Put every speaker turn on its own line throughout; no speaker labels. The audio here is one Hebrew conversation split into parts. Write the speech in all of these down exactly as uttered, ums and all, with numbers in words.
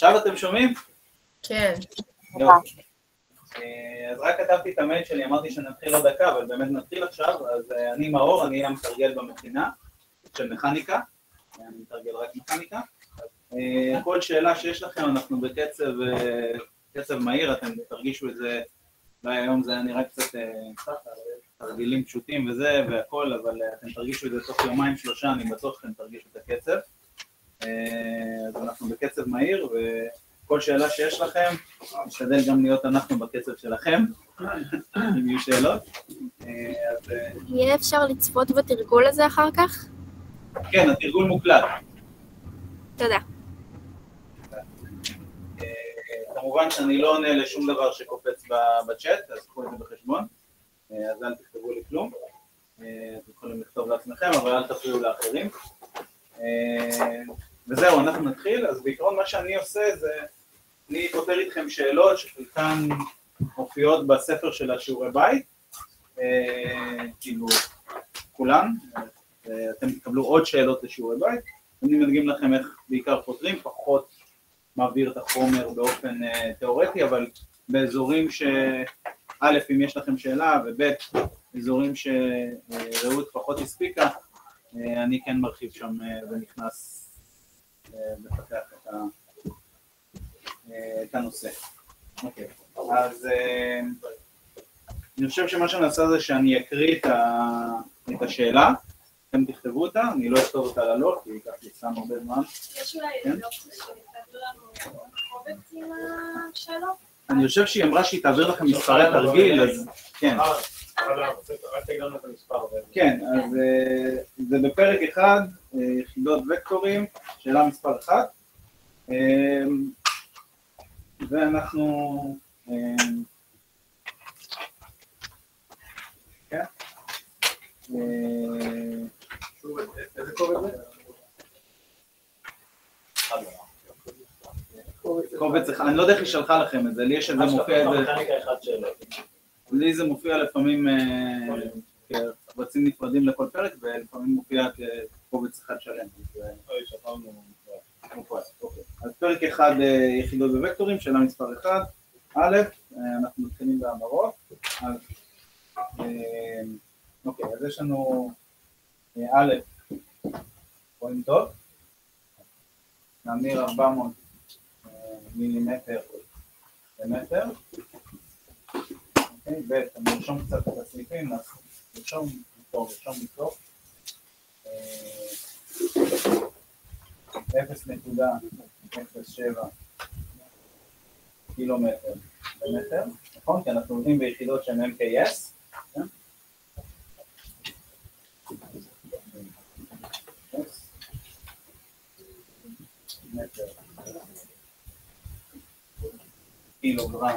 עכשיו אתם שומעים?
כן.
אז רק כתבתי את המייל שלי, אמרתי שנתחיל עוד דקה, אבל באמת נתחיל עכשיו. אז אני מאור, אני המתרגל במכינה של מכניקה, אני מתרגל רק מכניקה. כל שאלה שיש לכם, אנחנו בקצב קצב מהיר, אתם תרגישו את זה, אולי היום זה נראה קצת תרגילים פשוטים וזה והכל, אבל אתם תרגישו את זה תוך יומיים שלושה, אני בטוח שאתם תרגישו את הקצב. אז אנחנו בקצב מהיר, וכל שאלה שיש לכם, נשתדל גם להיות אנחנו בקצב שלכם, אם יהיו שאלות.
יהיה אפשר לצפות בתרגול הזה אחר כך?
כן, התרגול מוקלט.
תודה.
כמובן שאני לא עונה לשום דבר שקופץ בצ'אט, אז קחו את זה בחשבון, אז אל תכתבו לי כלום. אתם יכולים לכתוב לעצמכם, אבל אל תפריעו לאחרים. וזהו, אנחנו נתחיל. אז בעיקרון מה שאני עושה זה, אני פותר איתכם שאלות שחלקן מופיעות בספר של השיעורי בית, כאילו כולן, אתם תקבלו עוד שאלות לשיעורי בית, אני מדגים לכם איך בעיקר פותרים, פחות מעביר את החומר באופן תיאורטי, אבל באזורים שא', אם יש לכם שאלה, וב', אזורים שרעות פחות הספיקה, אני כן מרחיב שם ונכנס לפתח את, ה, את הנושא. אוקיי, אז אני חושב שמה שאני עושה זה שאני אקריא את, ה, את השאלה, אתם תכתבו אותה, אני לא אכתוב אותה ללוח, כי ייקח לי סתם הרבה זמן.
יש אולי איזה אופציה שתעביר לנו קובץ עם השאלות?
אני חושב שהיא אמרה שהיא תעביר לכם מספרי תרגיל, אז כן.
רק תגרנו את המספר.
כן, אז זה בפרק אחד, יחידות וקטורים, שאלה מספר אחת, ואנחנו... כן? איזה קובץ זה? קובץ אחד, אני לא יודע איך היא שלחה לכם את זה, לי יש את זה מופיע את זה... לי זה מופיע לפעמים כקבצים נפרדים לכל פרק, ולפעמים מופיע כקובץ אחד שלם. אז פרק אחד יחידות ווקטורים, שאלה מספר אחד. א', אנחנו מתחילים בהמרות. אוקיי, אז יש לנו א', רואים טוב? נמיר ארבע מאות מילימטר למטר. אוקיי, ב', אני נרשום קצת את הסעיפים, נרשום מתור, נרשום מתור. אפס נקודה אפס שבע קילומטר למטר, נכון? כי אנחנו עובדים ביחידות שהן אם קיי אס. מטר קילוגרם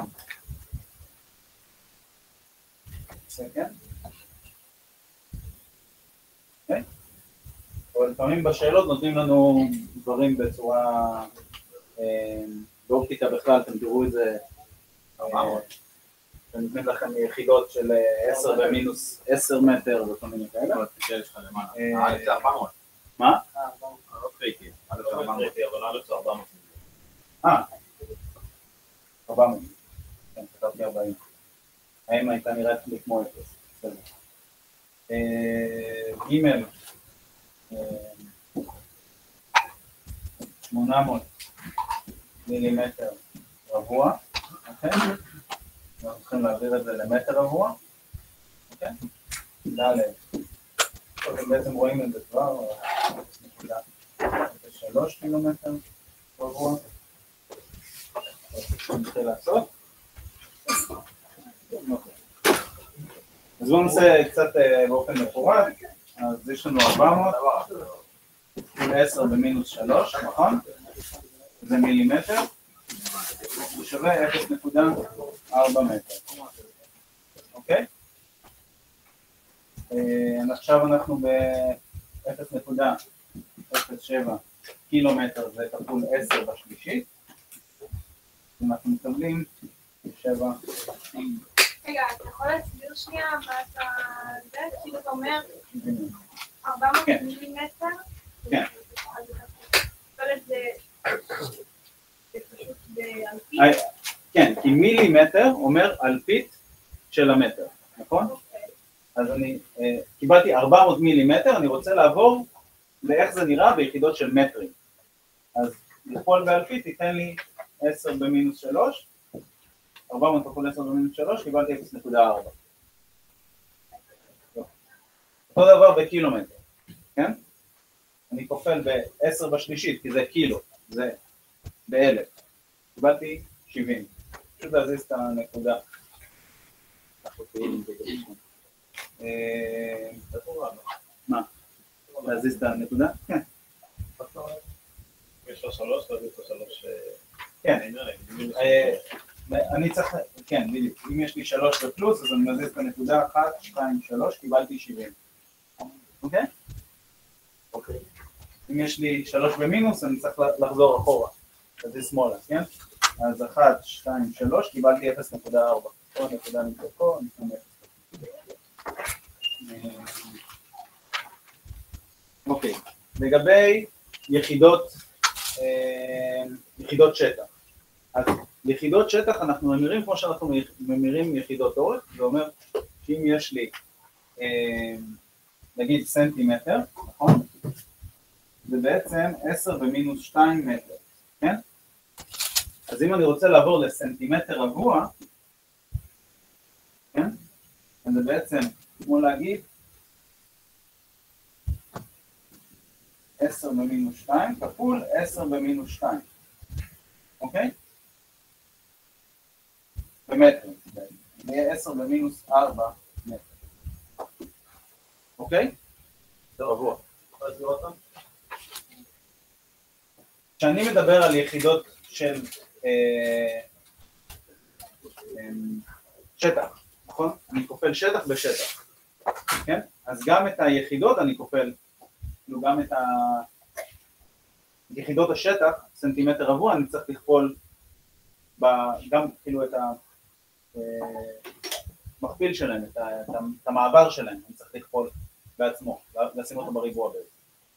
סקנד. אוקיי? אבל לפעמים בשאלות נותנים לנו דברים בצורה, באופטיקה בכלל, אתם תראו את זה, אתם נותנים לכם יחידות של עשר במינוס עשר מטר וכל מיני כאלה.
אה, זה ארבע מאות.
מה?
לא קריטי, אבל א' זה ארבע מאות.
אה, ארבע מאות. כן, כתבתי ארבעים. האם הייתה נראית לי כמו אפס. ג' שמונה מאות מילימטר רבוע, אוקיי? אנחנו צריכים להעביר את זה למטר רבוע, אוקיי? ד' בעצם רואים את זה כבר, שלוש קילומטר רבוע. נתחיל לעשות. אז בואו נעשה קצת באופן מפורט. אז יש לנו ארבע מאות, עשר במינוס שלוש, נכון? זה מילימטר, זה שווה אפס נקודה ארבע מטר. אוקיי? עכשיו אנחנו ב-אפס נקודה אפס שבע קילומטר, זה כפול עשר בשלישית. אנחנו מקבלים שבע.
רגע, אתה יכול להסביר שנייה מה אתה... זה, כאילו אתה אומר ארבע מאות מילימטר?
כן.
אז אתה יכול את זה...
כן, כי מילימטר אומר אלפית של המטר, נכון? אז אני קיבלתי ארבע מאות מילימטר, אני רוצה לעבור לאיך זה נראה ביחידות של מטרים. אז לכפול באלפית ייתן לי עשר במינוס שלוש, ארבע מאות כפול עשר במינוס שלוש, קיבלתי אפס נקודה ארבע. אותו דבר בקילומטר, כן? אני כופל ב-עשר בשלישית, כי זה קילו, זה באלף. קיבלתי שבעים. פשוט להזיז את הנקודה. מה? להזיז את הנקודה? כן.
יש לו שלוש, להזיז את השלוש...
כן. אני צריך... כן, בדיוק. אם יש לי שלוש בפלוס, אז אני מזיז את הנקודה אחת, שתיים, שלוש, קיבלתי שבעים. אוקיי? אוקיי. אם יש לי שלוש במינוס, אני צריך לחזור אחורה. אז זה שמאלה, כן? אז אחת, שתיים, שלוש, קיבלתי אפס נקודה ארבע. פה נקודה נמצא פה, אני שם אפס. אוקיי. לגבי יחידות, יחידות שטח. אז יחידות שטח אנחנו ממירים כמו שאנחנו ממירים יחידות אורך, זה אומר שאם יש לי, נגיד סנטימטר, נכון? זה בעצם עשר במינוס שתיים מטר, כן? אז אם אני רוצה לעבור לסנטימטר רבוע, כן? אז זה בעצם כמו להגיד עשר במינוס שתיים כפול עשר במינוס שתיים, אוקיי? במטר, זה יהיה עשר במינוס ארבע מטר, אוקיי?
זה רבוע. אז לראות אותם?
כשאני מדבר על יחידות של אה, אה, שטח, נכון? אני כופל שטח בשטח, כן? אז גם את היחידות אני כופל, כאילו גם את יחידות השטח, סנטימטר רבוע, אני צריך לכפול ב, גם כאילו את המכפיל שלהם, את, ה, את המעבר שלהם, אני צריך לכפול בעצמו, לשים אותו בריבוע בעצם.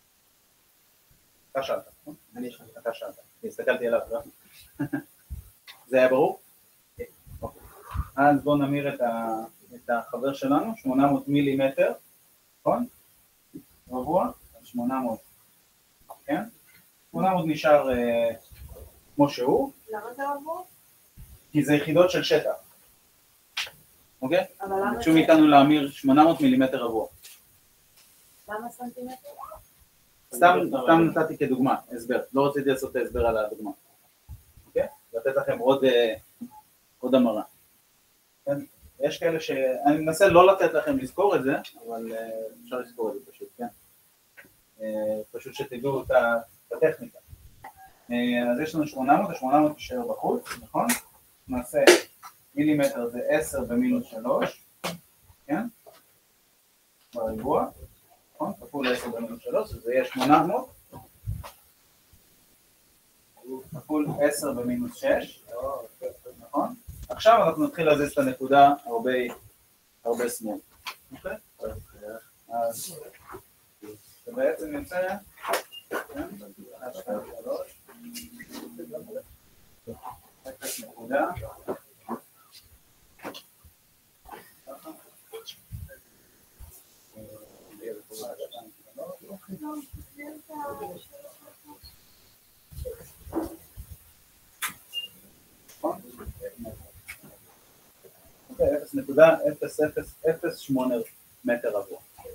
אתה שאלת, נכון? אני שאלת, אתה שאלת, הסתכלתי עליו, לא? זה היה ברור? אוקיי. אז בואו נמיר את, ה, את החבר שלנו, שמונה מאות מילימטר, נכון? רבוע, שמונה מאות, כן? שמונה מאות נשאר אה, כמו שהוא.
למה זה רבוע?
כי זה יחידות של שטח, אוקיי?
אבל למה
ביקשו מאיתנו להמיר שמונה מאות מילימטר רבוע.
למה סנטימטר?
סתם, סתם נתתי כדוגמה, הסבר, לא רציתי לעשות את ההסבר על הדוגמה, אוקיי? לתת לכם עוד, עוד המרה. כן? יש כאלה ש... אני מנסה לא לתת לכם לזכור את זה, אבל אפשר לזכור את זה פשוט, כן? פשוט שתדעו את הטכניקה. אז יש לנו שמונה מאות, ה-שמונה מאות תישאר בחוץ, נכון? נעשה מילימטר זה עשר במינוס שלוש, כן? בריבוע. נכון? כפול עשר במינוס שלוש, זה יהיה שמונה מאות, כפול עשר במינוס שש, נכון? עכשיו אנחנו נתחיל להזיז את הנקודה הרבה, הרבה שמאל. אוקיי? אז זה בעצם יוצא, אפס נקודה, אפס נקודה אפס אפס אפס שמונה מטר רבוע.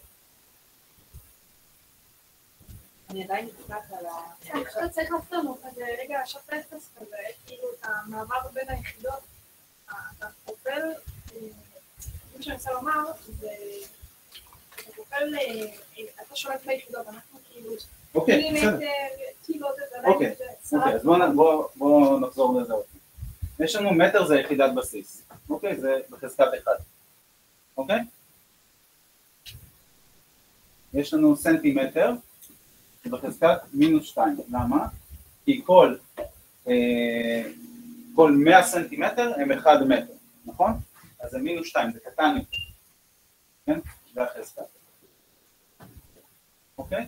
אני עדיין נצטעת על ה... עכשיו צריך לעשות כזה רגע לשבת אפס כזה, כאילו את המעבר בין היחידות, אתה כופל, כמו שאני רוצה לומר, זה... אתה כופל, אתה שולט ביחידות, אנחנו כאילו...
אוקיי, בסדר.
כאילו זה עדיין...
אוקיי, אוקיי, אז בואו נחזור לזה עוד. יש לנו מטר זה יחידת בסיס, אוקיי? זה בחזקת אחד, אוקיי? יש לנו סנטימטר בחזקת מינוס שתיים, למה? כי כל, אה, כל מאה סנטימטר הם אחד מטר, נכון? אז זה מינוס שתיים, זה קטן, כן? זה החזקת, אוקיי?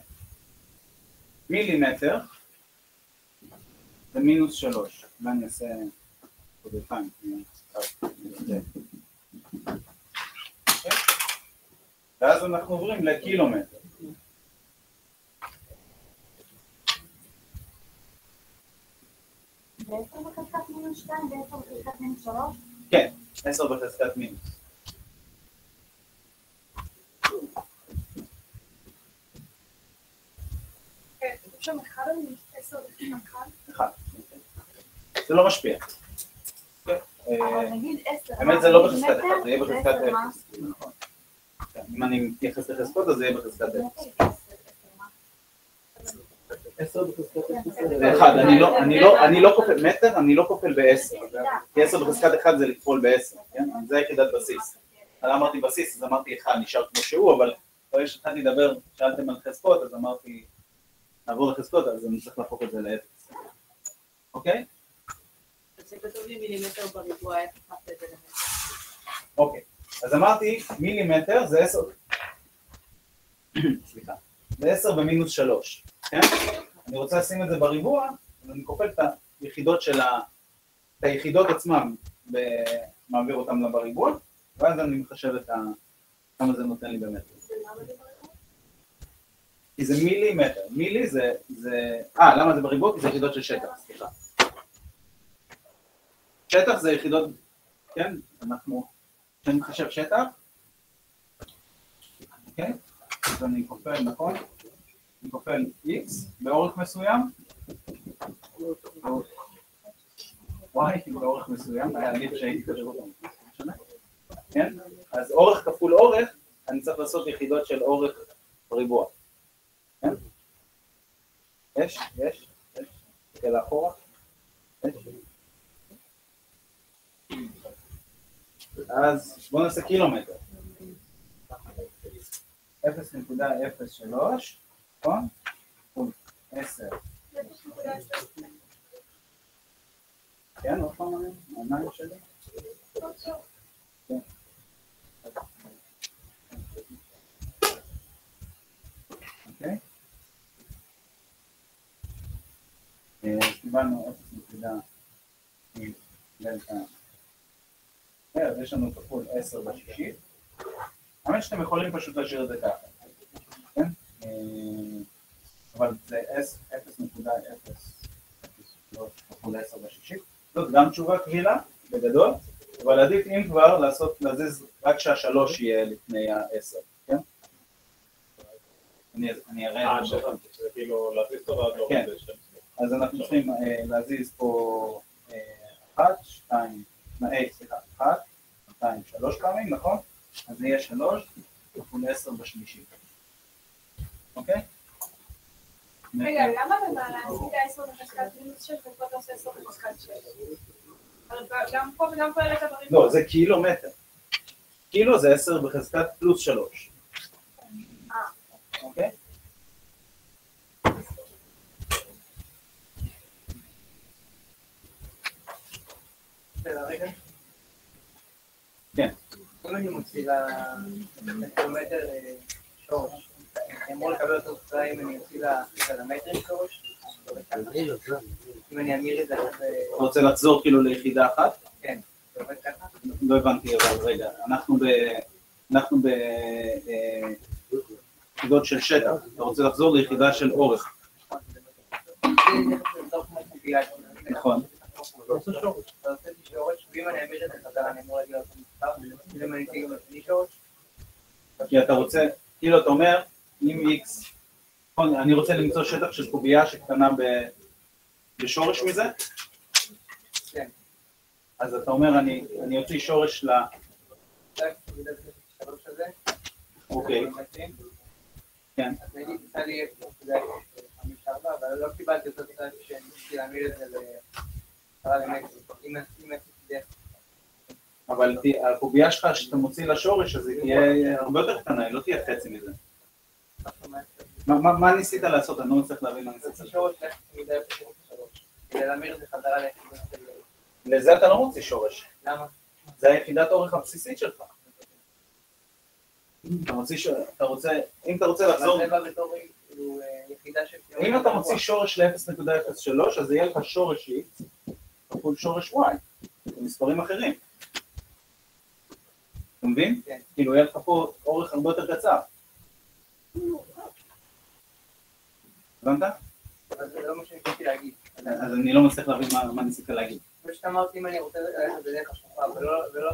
מילימטר זה מינוס שלוש, ואני אעשה חודשיים. ואז אנחנו עוברים לקילומטר.
בעשר בחזקת מינוס שתיים, בעשר בחזקת מינוס שלוש?
כן, עשר בחזקת מינוס.
כן, שם אחד או עשר בחזקת אחד?
אחד. זה לא משפיע.
אבל נגיד עשר.
באמת זה לא בחזקת אחד, זה יהיה בחזקת אפס. נכון. אם אני מתייחס לחזקות, אז זה יהיה בחזקת אפס. עשר בחזקת אפס. זה אחד, אני לא כופל מטר, אני לא כופל בעשר. כי עשר בחזקת אחד זה לכפול בעשר, כן? זה יחידת בסיס. אז אמרתי בסיס, אז אמרתי אחד, נשאר כמו שהוא, אבל ברגע שהתחלתי לדבר, שאלתם על חזקות, אז אמרתי, נעבור לחזקות, אז אני צריך להפוך את זה לאפס. אוקיי?
אז שכתוב לי מילימטר בריבוע, איך הפכת את זה למטר?
אוקיי, אז אמרתי מילימטר זה עשר, סליחה, זה עשר במינוס שלוש, כן? אני רוצה לשים את זה בריבוע, אז אני כופל את היחידות של ה... את היחידות עצמם, ומעביר אותם לבריבוע, ואז אני מחשב את ה... כמה זה נותן לי במטר. כי זה מילימטר, מילי זה... זה... אה, למה זה בריבוע? כי זה יחידות של שטח, סליחה. שטח זה יחידות, כן? אנחנו... כשאני מחשב שטח, אוקיי? אז אני כופל, נכון? אני כופל x באורך מסוים, y באורך מסוים, היה עדיף שהייתי כזה אותם, משנה? כן? אז אורך כפול אורך, אני צריך לעשות יחידות של אורך ריבוע. כן? יש? יש? יש? תקל לאחורה? יש? אז בואו נעשה קילומטר. אפס נקודה אפס שלוש, נכון? עשר. כן, עוד פעם אני, העיניים שלי. כן. אוקיי? אז קיבלנו אפס נקודה דלתה. אז יש לנו כפול עשר בשישית. האמת שאתם יכולים פשוט להשאיר את זה ככה. כן? אבל זה אפס נקודה אפס שלוש כפול עשר בשישית. זאת גם תשובה קבילה, בגדול, אבל עדיף אם כבר לעשות, להזיז רק שהשלוש יהיה לפני העשר, כן? אני אראה את זה.
זה כאילו להזיז אותו ועד לא
כן. אז אנחנו צריכים להזיז פה אחת, שתיים, סליחה, אחת, שתיים, שלוש פעמים, נכון? אז זה יהיה שלוש, כפול עשר בשלישית. אוקיי?
רגע, למה במעלה עשית עשר בחזקת מינוס שש ופה אתה עושה עשר בחזקת שש? גם פה וגם פה העלית בריבוע.
לא, זה קילומטר. קילו זה עשר בחזקת פלוס שלוש. אוקיי? כן.
אם אני מוציא לקילומטר שורש, אני אמור לקבל אותו תוצאה אם אני מוציא למטר שורש? אם אני אמיר את זה...
אתה רוצה לחזור כאילו ליחידה אחת?
כן, זה עובד ככה?
לא הבנתי, אבל רגע, אנחנו ב... אנחנו ביחידות של שטח, אתה רוצה לחזור ליחידה של אורך. נכון.
אתה עושה שורש, ואם אני אמיר את זה חזרה, אני אמור להגיד אותו מספר, ואם אני אציג גם לפני שורש?
כי אתה רוצה, כאילו אתה אומר, אם x, אני רוצה למצוא שטח של קובייה שקטנה בשורש מזה?
כן.
אז אתה אומר, אני אוציא שורש ל...
שלוש הזה?
אוקיי. כן.
אז נגיד, יצא לי חמש ארבע, אבל לא קיבלתי אותו צד שניסיתי להמיר את זה לחזרה למטר. אם עשיתי דרך.
אבל הקובייה שלך שאתה מוציא לשורש, אז היא תהיה הרבה יותר קטנה, היא לא תהיה חצי מזה. מה ניסית לעשות? אני לא מצליח להבין מה ניסית לעשות.
שורש מידה אפס נקודה שלוש. כדי להמיר את זה חזרה ליחידות של...
לזה אתה לא מוציא שורש.
למה?
זה היחידת אורך הבסיסית שלך. אתה מוציא שורש, אתה רוצה, אם אתה רוצה לחזור...
זה בא בתור יחידה של...
אם אתה מוציא שורש ל-אפס נקודה אפס שלוש, אז זה יהיה לך שורש x כפול שורש y. מספרים אחרים. אתה מבין?
כן.
כאילו, יהיה לך פה אורך הרבה יותר קצר. הבנת?
אז זה לא מה שניסיתי להגיד.
אז אני לא מצליח להבין מה, מה ניסית להגיד.
כמו שאתה אמרתי, אם אני רוצה ללכת בדרך השלוחה, ולא ולא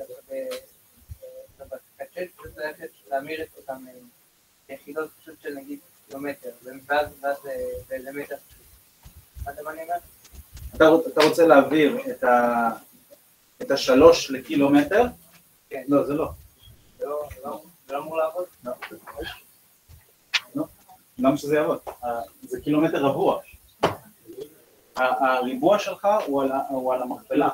בקצ'ט, פשוט ללכת להמיר את אותם יחידות פשוט של נגיד קילומטר, ואז ואז באיזה מטר פשוט. מה אתה מה אני אומר?
אתה, אתה רוצה להעביר את, ה, את השלוש לקילומטר?
כן.
לא, זה לא.
זה לא- זה לא זה לא אמור לעבוד?
לא. לא. למה שזה יעבוד? ה- זה קילומטר רבוע. ה- הריבוע שלך הוא על, ה- הוא על המכפלה.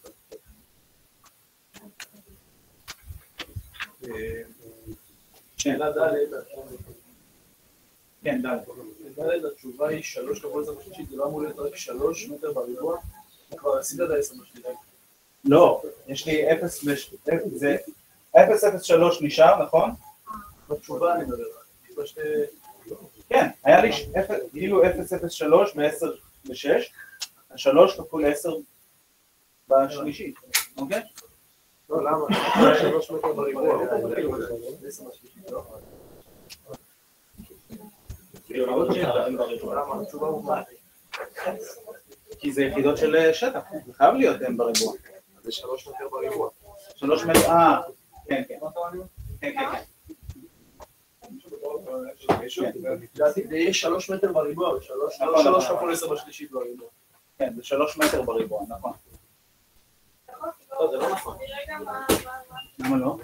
שאלה ד'
כן, ד'.
ד' התשובה היא שלוש כפול עשר בשלישית, זה לא אמור להיות רק שלוש מטר בריבוע? כבר עשית את העשר בשלישית.
לא, יש לי אפס, זה אפס אפס שלוש נשאר, נכון?
בתשובה אני מדבר. יש בה שתי...
כן, היה לי ש- אפס- כאילו אפס אפס שלוש ב-עשר ב-שש, שלוש כפול עשר בשלישית, אוקיי?
לא, למה? שלוש מטר בריבוע. עשר בשלישית, לא? למה? התשובה הוא מה?
כי זה יחידות של שטח, זה חייב להיות הם בריבוע.
זה שלוש מטר בריבוע.
שלוש מטר, אה, כן, כן. כן, כן, כן.
זה יהיה שלוש מטר בריבוע, ושלוש
נכון,
שלוש
נכון.
כפול עשר בשלישית בריבוע.
כן, זה שלוש מטר בריבוע, נכון.
לא, זה לא נכון.
רגע, מה, מה, מה?
למה לא?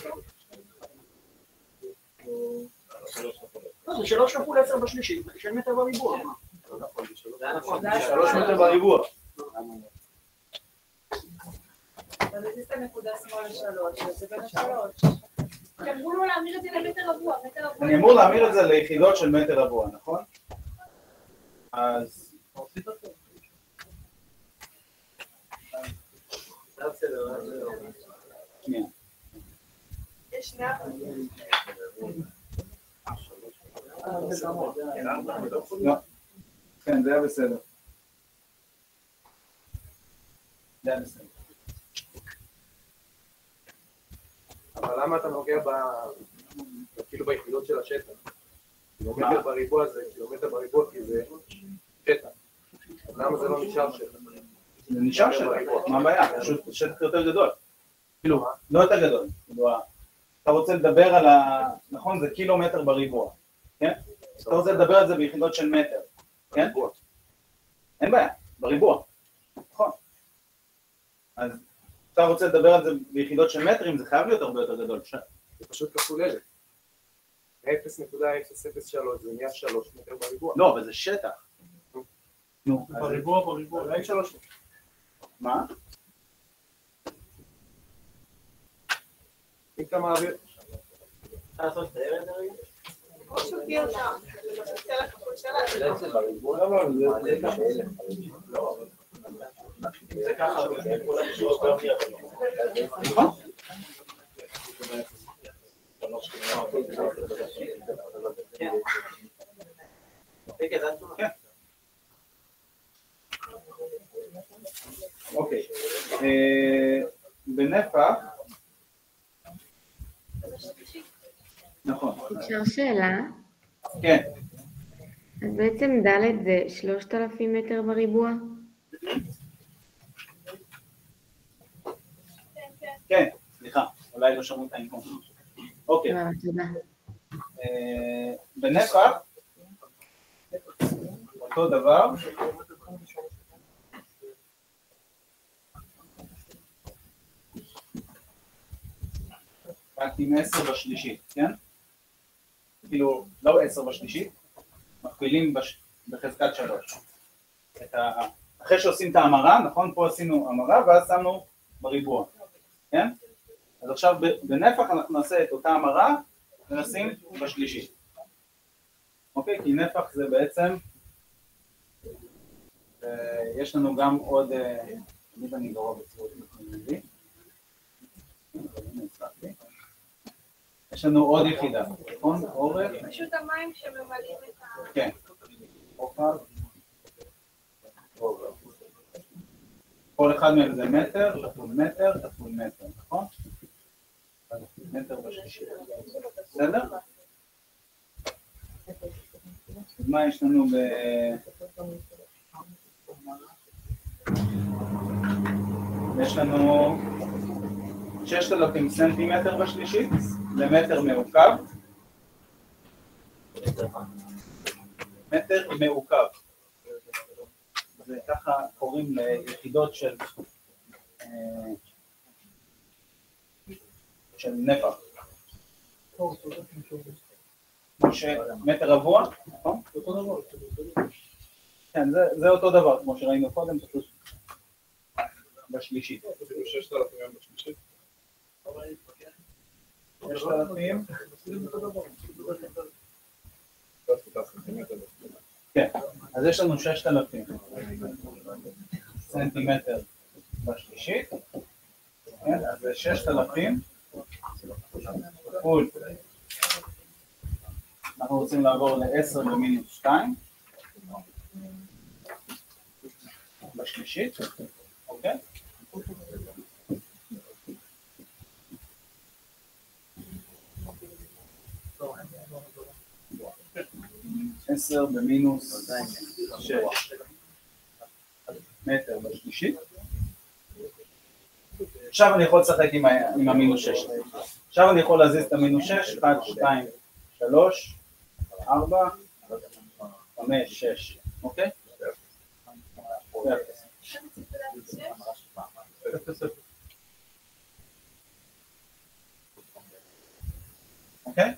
לא, זה שלוש כפול עשר בשלישית, של מטר בריבוע. זה נכון, זה שלוש מטר בריבוע.
אבל זה את הנקודה שמאל לשלוש, זה בין השלוש.
אמרו לו להמיר את זה למטר רבוע, מטר רבוע.
אני אמור להמיר את זה ליחידות של מטר רבוע, נכון? אז... שנייה.
יש שני אחוזים.
לא. כן, זה היה בסדר. זה היה בסדר.
אבל למה אתה נוגע כאילו ביחידות של השטח? קילומטר בריבוע זה קילומטר בריבוע כי זה שטח. למה זה לא נשאר שטח?
זה נשאר שטח, מה הבעיה? פשוט שטח יותר גדול. כאילו, לא יותר גדול. כאילו, אתה רוצה לדבר על ה... נכון, זה קילומטר בריבוע, כן? אתה רוצה לדבר על זה ביחידות של מטר, כן? אין בעיה, בריבוע. נכון. אז אתה רוצה לדבר על זה ביחידות של מטרים, זה חייב להיות הרבה יותר גדול.
זה פשוט כפול אלף. אפס נקודה אפס אפס שלוש זה נהיה שלוש מטר בריבוע.
לא, אבל זה שטח. נו, אז-
בריבוע בריבוע, אולי שלוש.
מה?
אם אתה מעביר...
או שהוא תהיה שם. תצא לכפול שלה.
זה ככה,
נכון? כן. אוקיי. אה, בנפח, נכון.
אפשר שאלה?
כן.
אז בעצם ד' זה שלושת אלפים מטר בריבוע?
כן, סליחה, אולי לא שמעו את האינקום. אוקיי.
לא, תודה.
אה, בנפח, אותו דבר. רק עם עשר בשלישית, כן? כאילו, לא עשר בשלישית, מכפילים בש... בחזקת שלוש. את ה... אחרי שעושים את ההמרה, נכון? פה עשינו המרה ואז שמנו בריבוע, כן? אז עכשיו בנפח אנחנו נעשה את אותה המרה ונשים בשלישית. אוקיי? כי נפח זה בעצם, יש לנו גם עוד, תמיד אני גרוע בצורות מביא. יש לנו עוד יחידה, נכון? אורך.
פשוט המים שממלאים את ה...
כן. רוחב. כל אחד מהם זה מטר, כפול מטר, כפול מטר, נכון? מטר בשלישית. בסדר? אז מה יש לנו ב... יש לנו ששת אלפים סנטימטר בשלישית למטר מעוקב. מטר מעוקב. זה ככה קוראים ליחידות של של נפח. כמו שמטר רבוע, נכון? כן, זה אותו דבר, כמו שראינו קודם, פשוט בשלישית.
ששת אלפים בשלישית.
ששת אלפים. כן, אז יש לנו ששת אלפים סנטימטר בשלישית, כן, אז זה ששת אלפים כפול, אנחנו רוצים לעבור ל-עשר במינוס שתיים בשלישית, אוקיי? עשר במינוס שש מטר בשלישית. עכשיו אני יכול לשחק עם, עם המינוס שש. עכשיו אני יכול להזיז את המינוס שש, אחת, שתיים, שלוש, ארבע, חמש, שש, אוקיי? אוקיי?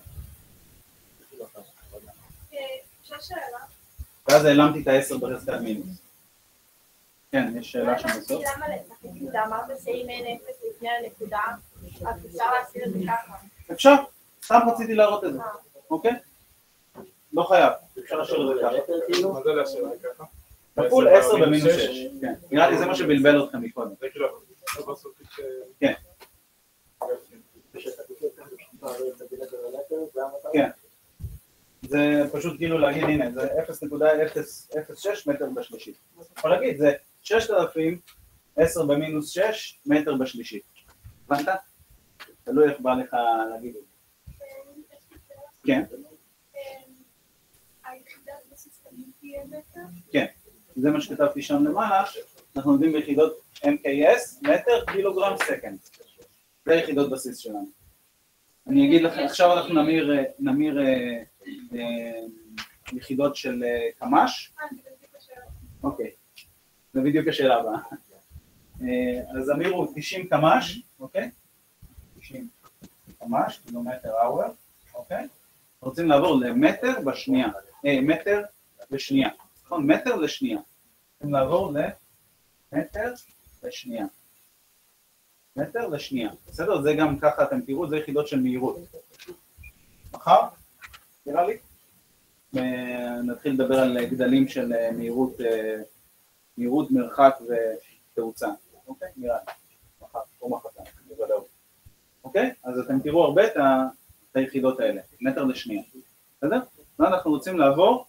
ואז העלמתי את ה-עשר בחזקת מינוס. כן, יש שאלה שם בסוף.
למה לשחק עם זה? אמרת שאם אין אפס לפני הנקודה, אז אפשר להציל את זה ככה.
אפשר, סתם רציתי להראות את זה, אוקיי? לא חייב, אפשר להשאיר את זה ככה.
מה זה להשאיר את זה ככה?
כפול עשר במינוס שש. כן, נראה לי זה מה שבלבל אתכם מקודם.
זה כאילו, זה בסופית ש...
כן. כן. זה פשוט כאילו להגיד, הנה, זה אפס נקודה אפס אפס שש מטר בשלישית. יכול להגיד, זה ששת אלפים, עשר במינוס שש מטר בשלישית. הבנת? תלוי איך בא לך להגיד את זה. כן. כן, זה מה שכתבתי שם למעלה, אנחנו יודעים ביחידות אם קיי אס, מטר, קילוגרם, סקנד. זה יחידות בסיס שלנו. אני אגיד לכם, עכשיו אנחנו נמיר, נמיר יחידות של קמ"ש. אוקיי, זה בדיוק השאלה הבאה. אז אמירו תשעים קמ"ש, אוקיי? תשעים קמ"ש, קילומטר אאואר, אוקיי? רוצים לעבור למטר בשנייה, אה, מטר לשנייה, נכון? מטר לשנייה. רוצים לעבור למטר לשנייה. מטר לשנייה, בסדר? זה גם ככה, אתם תראו, זה יחידות של מהירות. מחר, נראה לי? נתחיל לדבר על גדלים של מהירות, מהירות, מרחק ותאוצה. אוקיי? נראה לי. מחר, או מחרתיים, בוודאות. אוקיי? אז אתם תראו הרבה את היחידות האלה, מטר לשנייה. בסדר? ואנחנו רוצים לעבור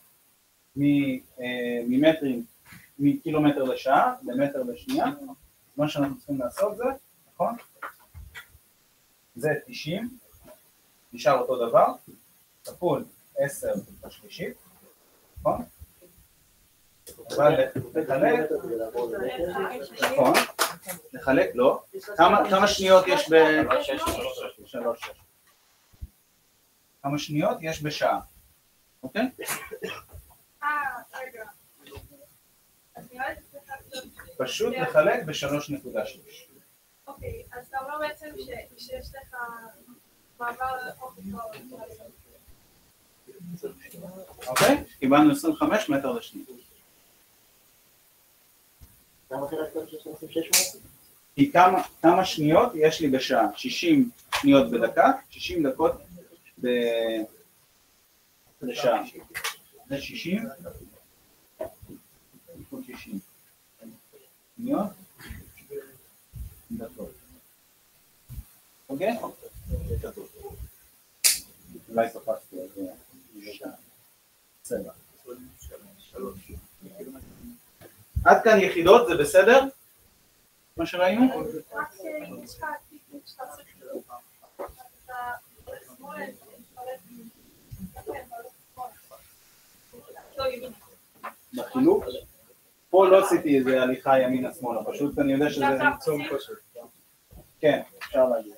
ממטרים, מקילומטר לשעה למטר לשנייה. מה שאנחנו צריכים לעשות זה, נכון? זה תשעים, נשאר אותו דבר, כפול עשר בשלישית, נכון? אבל לחלק, נכון, לחלק לא, כמה שניות יש ב... שלוש, שש. כמה שניות יש בשעה, אוקיי?
אה, רגע. אז נראה לי
פשוט לחלק ב-שלוש נקודה שש.
אוקיי, אז אתה אומר בעצם שיש לך מעבר אופק לא...
אוקיי? קיבלנו עשרים וחמש מטר לשנייה. כי כמה שניות יש לי בשעה? שישים שניות בדקה, שישים דקות בשעה. זה שישים. שישים. שניות. דקות. אוקיי? אולי תפסתי את זה. צבע. עד כאן יחידות, זה בסדר? מה שראינו?
רק שיש לך טיפים שאתה עושה כאילו, אתה הולך שמאלה, לא ימין.
בחילוק? פה לא עשיתי איזה הליכה ימינה שמאלה, פשוט אני יודע שזה צום פשוט. כן, אפשר להגיד.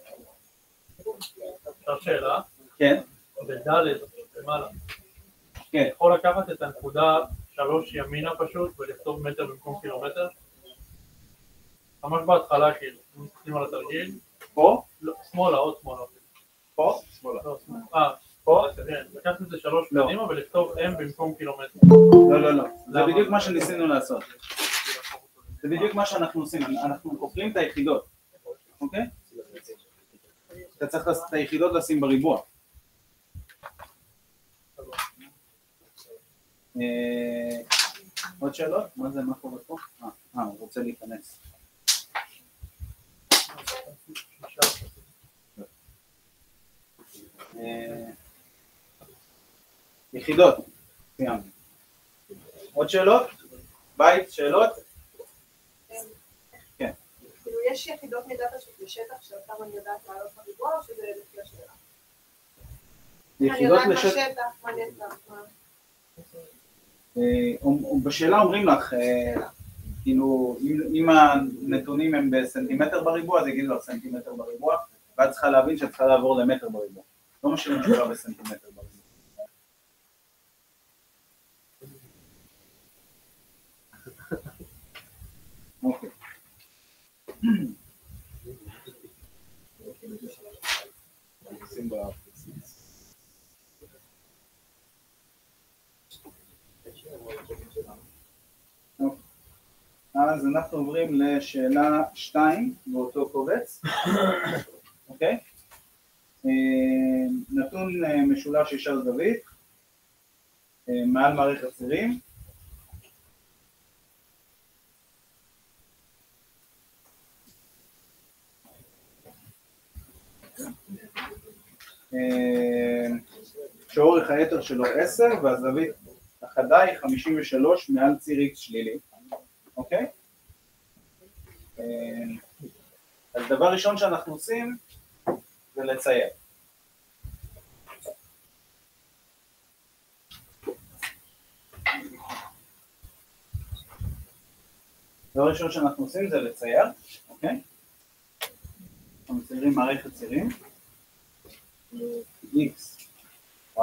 עכשיו שאלה?
כן.
בדלת, למעלה.
כן.
יכול לקחת את הנקודה שלוש ימינה פשוט ולכתוב מטר במקום קילומטר? ממש בהתחלה כאילו, מסתכלים על התרגיל.
פה?
לא, שמאלה, עוד שמאלה.
פה? שמאלה.
לא, שמאלה. אה, פה? כן, לקחת את זה שלוש קדימה ולכתוב M במקום קילומטר.
לא, לא, לא. זה בדיוק מה שניסינו לעשות. זה בדיוק מה שאנחנו עושים, אנחנו אוכלים את היחידות, אוקיי? אתה צריך את היחידות לשים בריבוע. עוד שאלות? מה זה, מה קורה פה? אה, הוא רוצה להיכנס. יחידות, סיימנו. עוד שאלות? בית, שאלות? כן.
כאילו יש יחידות מידה פשוט לשטח שאותם אני יודעת לעלות בריבוע או שזה לפי השאלה?
יחידות
אני
לשטח...
יודעת בשטח, מה נצטרך, מה?
בשאלה אומרים לך, כאילו, אם הנתונים הם בסנטימטר בריבוע, אז יגידו לך סנטימטר בריבוע, ואת צריכה להבין שאת צריכה לעבור למטר בריבוע. לא משאירים תשובה בסנטימטר בריבוע. אוקיי. אז אנחנו עוברים לשאלה שתיים באותו קובץ, אוקיי? נתון משולש ישר זווית, מעל מערכת צירים. שאורך היתר שלו עשר והזווית החדה היא חמישים ושלוש מעל ציר X שלילי, אוקיי? אז דבר ראשון שאנחנו עושים זה לצייר. דבר ראשון שאנחנו עושים זה לצייר, אוקיי? אנחנו מציירים מערכת צירים. X, Y,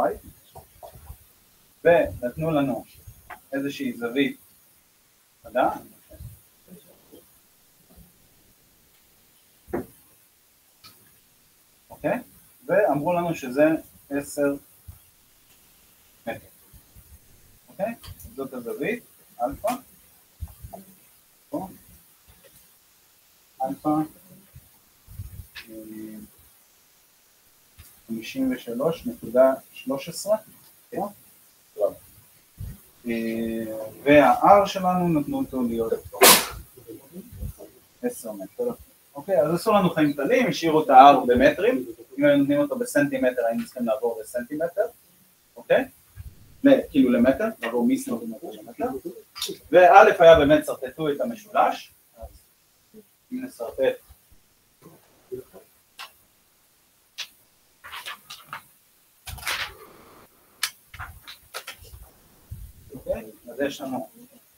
ונתנו לנו איזושהי זווית חדה, אוקיי? ואמרו לנו שזה עשר מטר, אוקיי? זאת הזווית, אלפא, פה, אלפא, חמישים ושלוש נקודה שלוש עשרה, וה-R שלנו נתנו אותו להיות עשר מטר. אוקיי, אז עשו לנו חיים קטנים, השאירו את ה-R במטרים, אם היינו נותנים אותו בסנטימטר, היינו צריכים לעבור לסנטימטר, אוקיי? כאילו למטר, לעבור מסנטימטר למטר, וא' היה באמת שרטטו את המשולש, אז אם נסרטט אז יש לנו,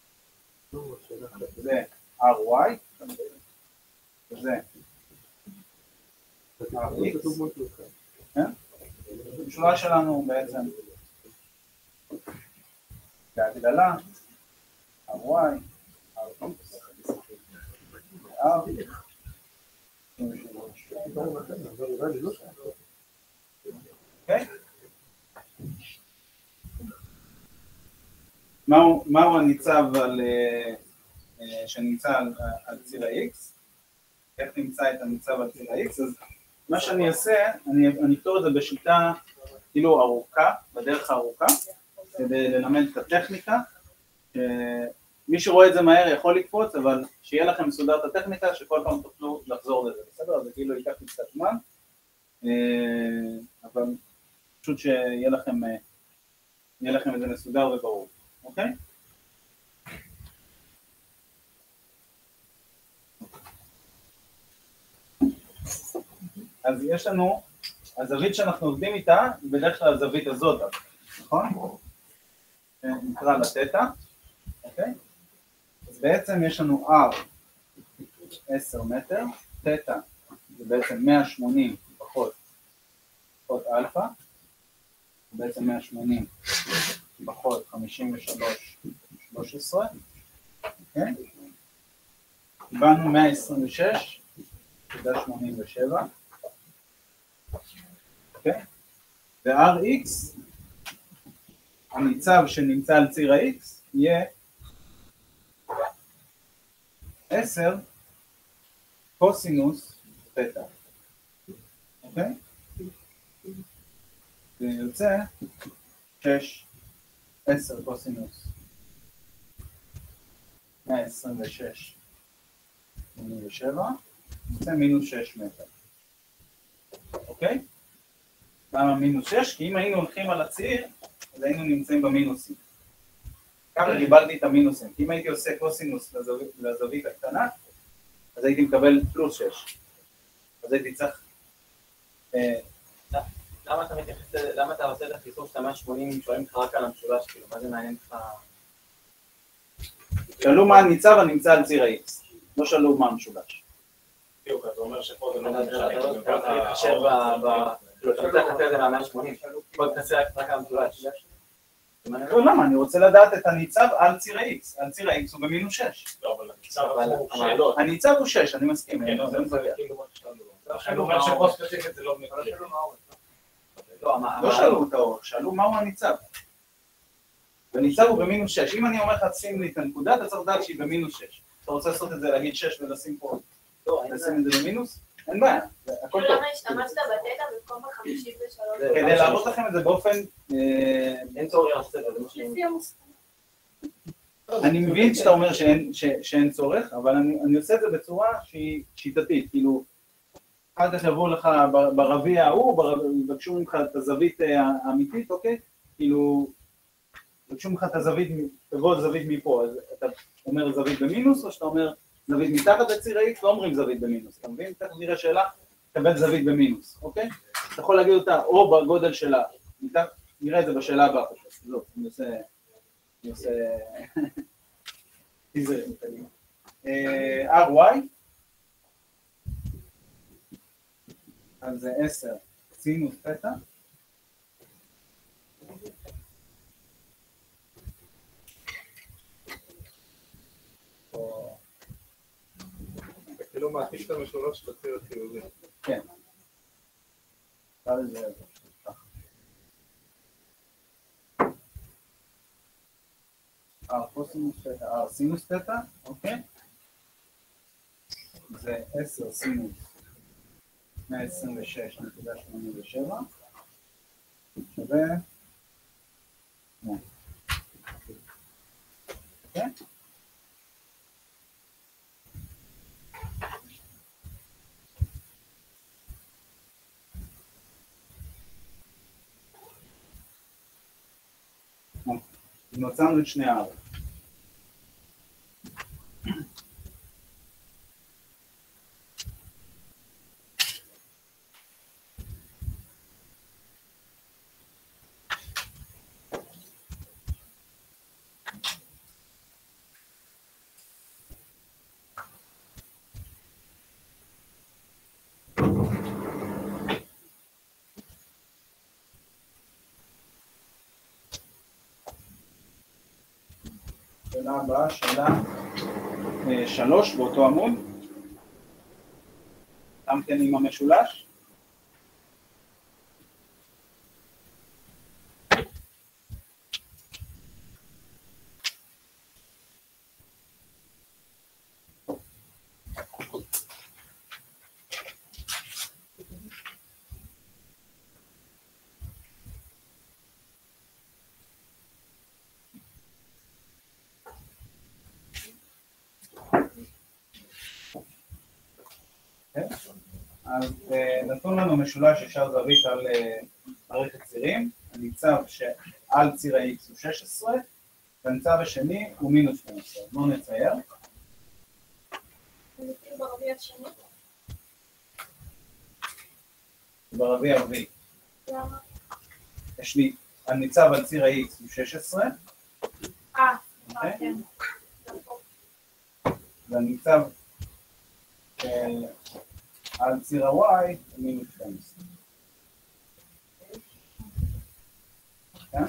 זה אר וואי, וזה אר איקס, המשולש שלנו הוא בעצם בהגדלה, אר וואי, אר איקס, אר, אוקיי? מהו, מהו הניצב על, שנמצא על, על ציר ה-X? איך נמצא את הניצב על ציר ה-X? אז מה שאני אעשה, אני, אני אפתור את זה בשיטה כאילו ארוכה, בדרך הארוכה, כדי ללמד את הטכניקה. מי שרואה את זה מהר יכול לקפוץ, אבל שיהיה לכם מסודר את הטכניקה, שכל פעם תוכלו לחזור לזה, בסדר? זה כאילו ייקח קצת זמן, אבל פשוט שיהיה לכם, יהיה לכם את זה מסודר וברור. אוקיי? אז יש לנו, הזווית שאנחנו עובדים איתה, בדרך כלל הזווית הזאת, נכון? נקרא לה תטא, אוקיי? אז בעצם יש לנו R עשר מטר, תטא זה בעצם מאה ושמונים פחות פחות אלפא, בעצם מאה ושמונים פחות חמישים ושלוש שלוש עשרה, אוקיי? קיבלנו מאה עשרים ושש נקודה שמונים ושבע, אוקיי? ו-Rx, הניצב שנמצא על ציר ה-X, יהיה עשר קוסינוס תטא, אוקיי? זה יוצא שש, עשר קוסינוס מאה עשרים ושש שמונים ושבע, יוצא מינוס שש מטר, אוקיי? למה מינוס שש? כי אם היינו הולכים על הציר, אז היינו נמצאים במינוסים. ככה קיבלתי את המינוסים, כי אם הייתי עושה קוסינוס לזווית, לזווית הקטנה, אז הייתי מקבל פלוס שש. אז הייתי צריך...
למה אתה מתייחס, למה אתה עושה את החיסור שאתה מאה ושמונים שואלים לך רק על המשולש, כאילו, מה זה מעניין לך?
שאלו מה הניצב הנמצא על ציר ה-X, לא שאלו מה המשולש.
בדיוק, אתה אומר שפה זה לא
משנה, אתה מתחשב ב... אתה רוצה לחסר את זה מה-מאה ושמונים, בוא תנסה רק על המשולש.
לא, למה? אני רוצה לדעת את הניצב על ציר ה-X, על ציר ה-X הוא במינוס שש.
לא, אבל הניצב הוא שאלות.
הניצב הוא שש, אני מסכים.
לכן הוא אומר שפה ספציפית זה לא מקרה.
לא שאלו את האורך, שאלו מהו הניצב. וניצב הוא במינוס שש. אם אני אומר לך, שים לי את הנקודה, אתה צריך לדעת שהיא במינוס שש. אתה רוצה לעשות את זה, להגיד שש ולשים פה, לשים את זה במינוס? אין בעיה, הכל טוב.
למה השתמשת בתטא במקום ב-חמישים ושלוש?
כדי להראות לכם את זה באופן...
אין צורך לעשות את זה.
לפי המוסר.
אני מבין שאתה אומר שאין צורך, אבל אני עושה את זה בצורה שהיא שיטתית, כאילו, אחר כך יבואו לך ברביע ההוא, יבקשו ממך את הזווית האמיתית, אוקיי? כאילו, יבקשו ממך את הזווית, תבוא זווית מפה, אז אתה אומר זווית במינוס, או שאתה אומר זווית מתחת לציר ה-X, לא אומרים זווית במינוס, אתה מבין? תכף נראה שאלה, תקבל זווית במינוס, אוקיי? אתה יכול להגיד אותה או בגודל שלה, נראה את זה בשאלה הבאה, לא, אני עושה, אני עושה, תזרם, קדימה. אר וואי, אז זה עשר סינוס תטא,
כאילו מעתיק את המשולש של הציר החיובי.
כן. זה R סינוס תטא, אוקיי? זה עשר סינוס מאה עשרים ושש נקודה שמונים ושבע שווה אוקיי? נוצרנו את שני הערים. שאלה הבאה, שאלה שלוש באותו עמוד, גם כן עם המשולש. אז נתון לנו משולש ישר זווית על מערכת צירים, הניצב שעל ציר ה-X הוא שש עשרה, והניצב השני הוא מינוס שתים עשרה. בואו נצייר.
ברביע השני.
ברביע הרביעי.
למה?
יש לי, הניצב על ציר ה-X הוא שש עשרה.
אה, כן.
והניצב על ציר ה-Y הוא מינוס שתים עשרה. כן?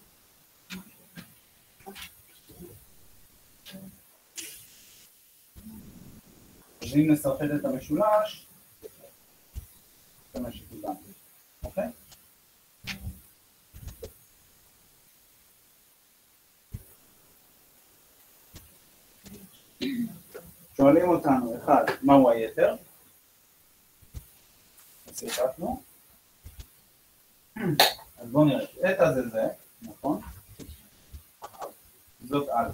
אז אם נסרטט את המשולש, זה מה שקיבלנו, אוקיי? שואלים אותנו, אחד, מהו היתר? אז סרטטנו. אז בואו נראה, תטא זה זה, נכון? זאת א'.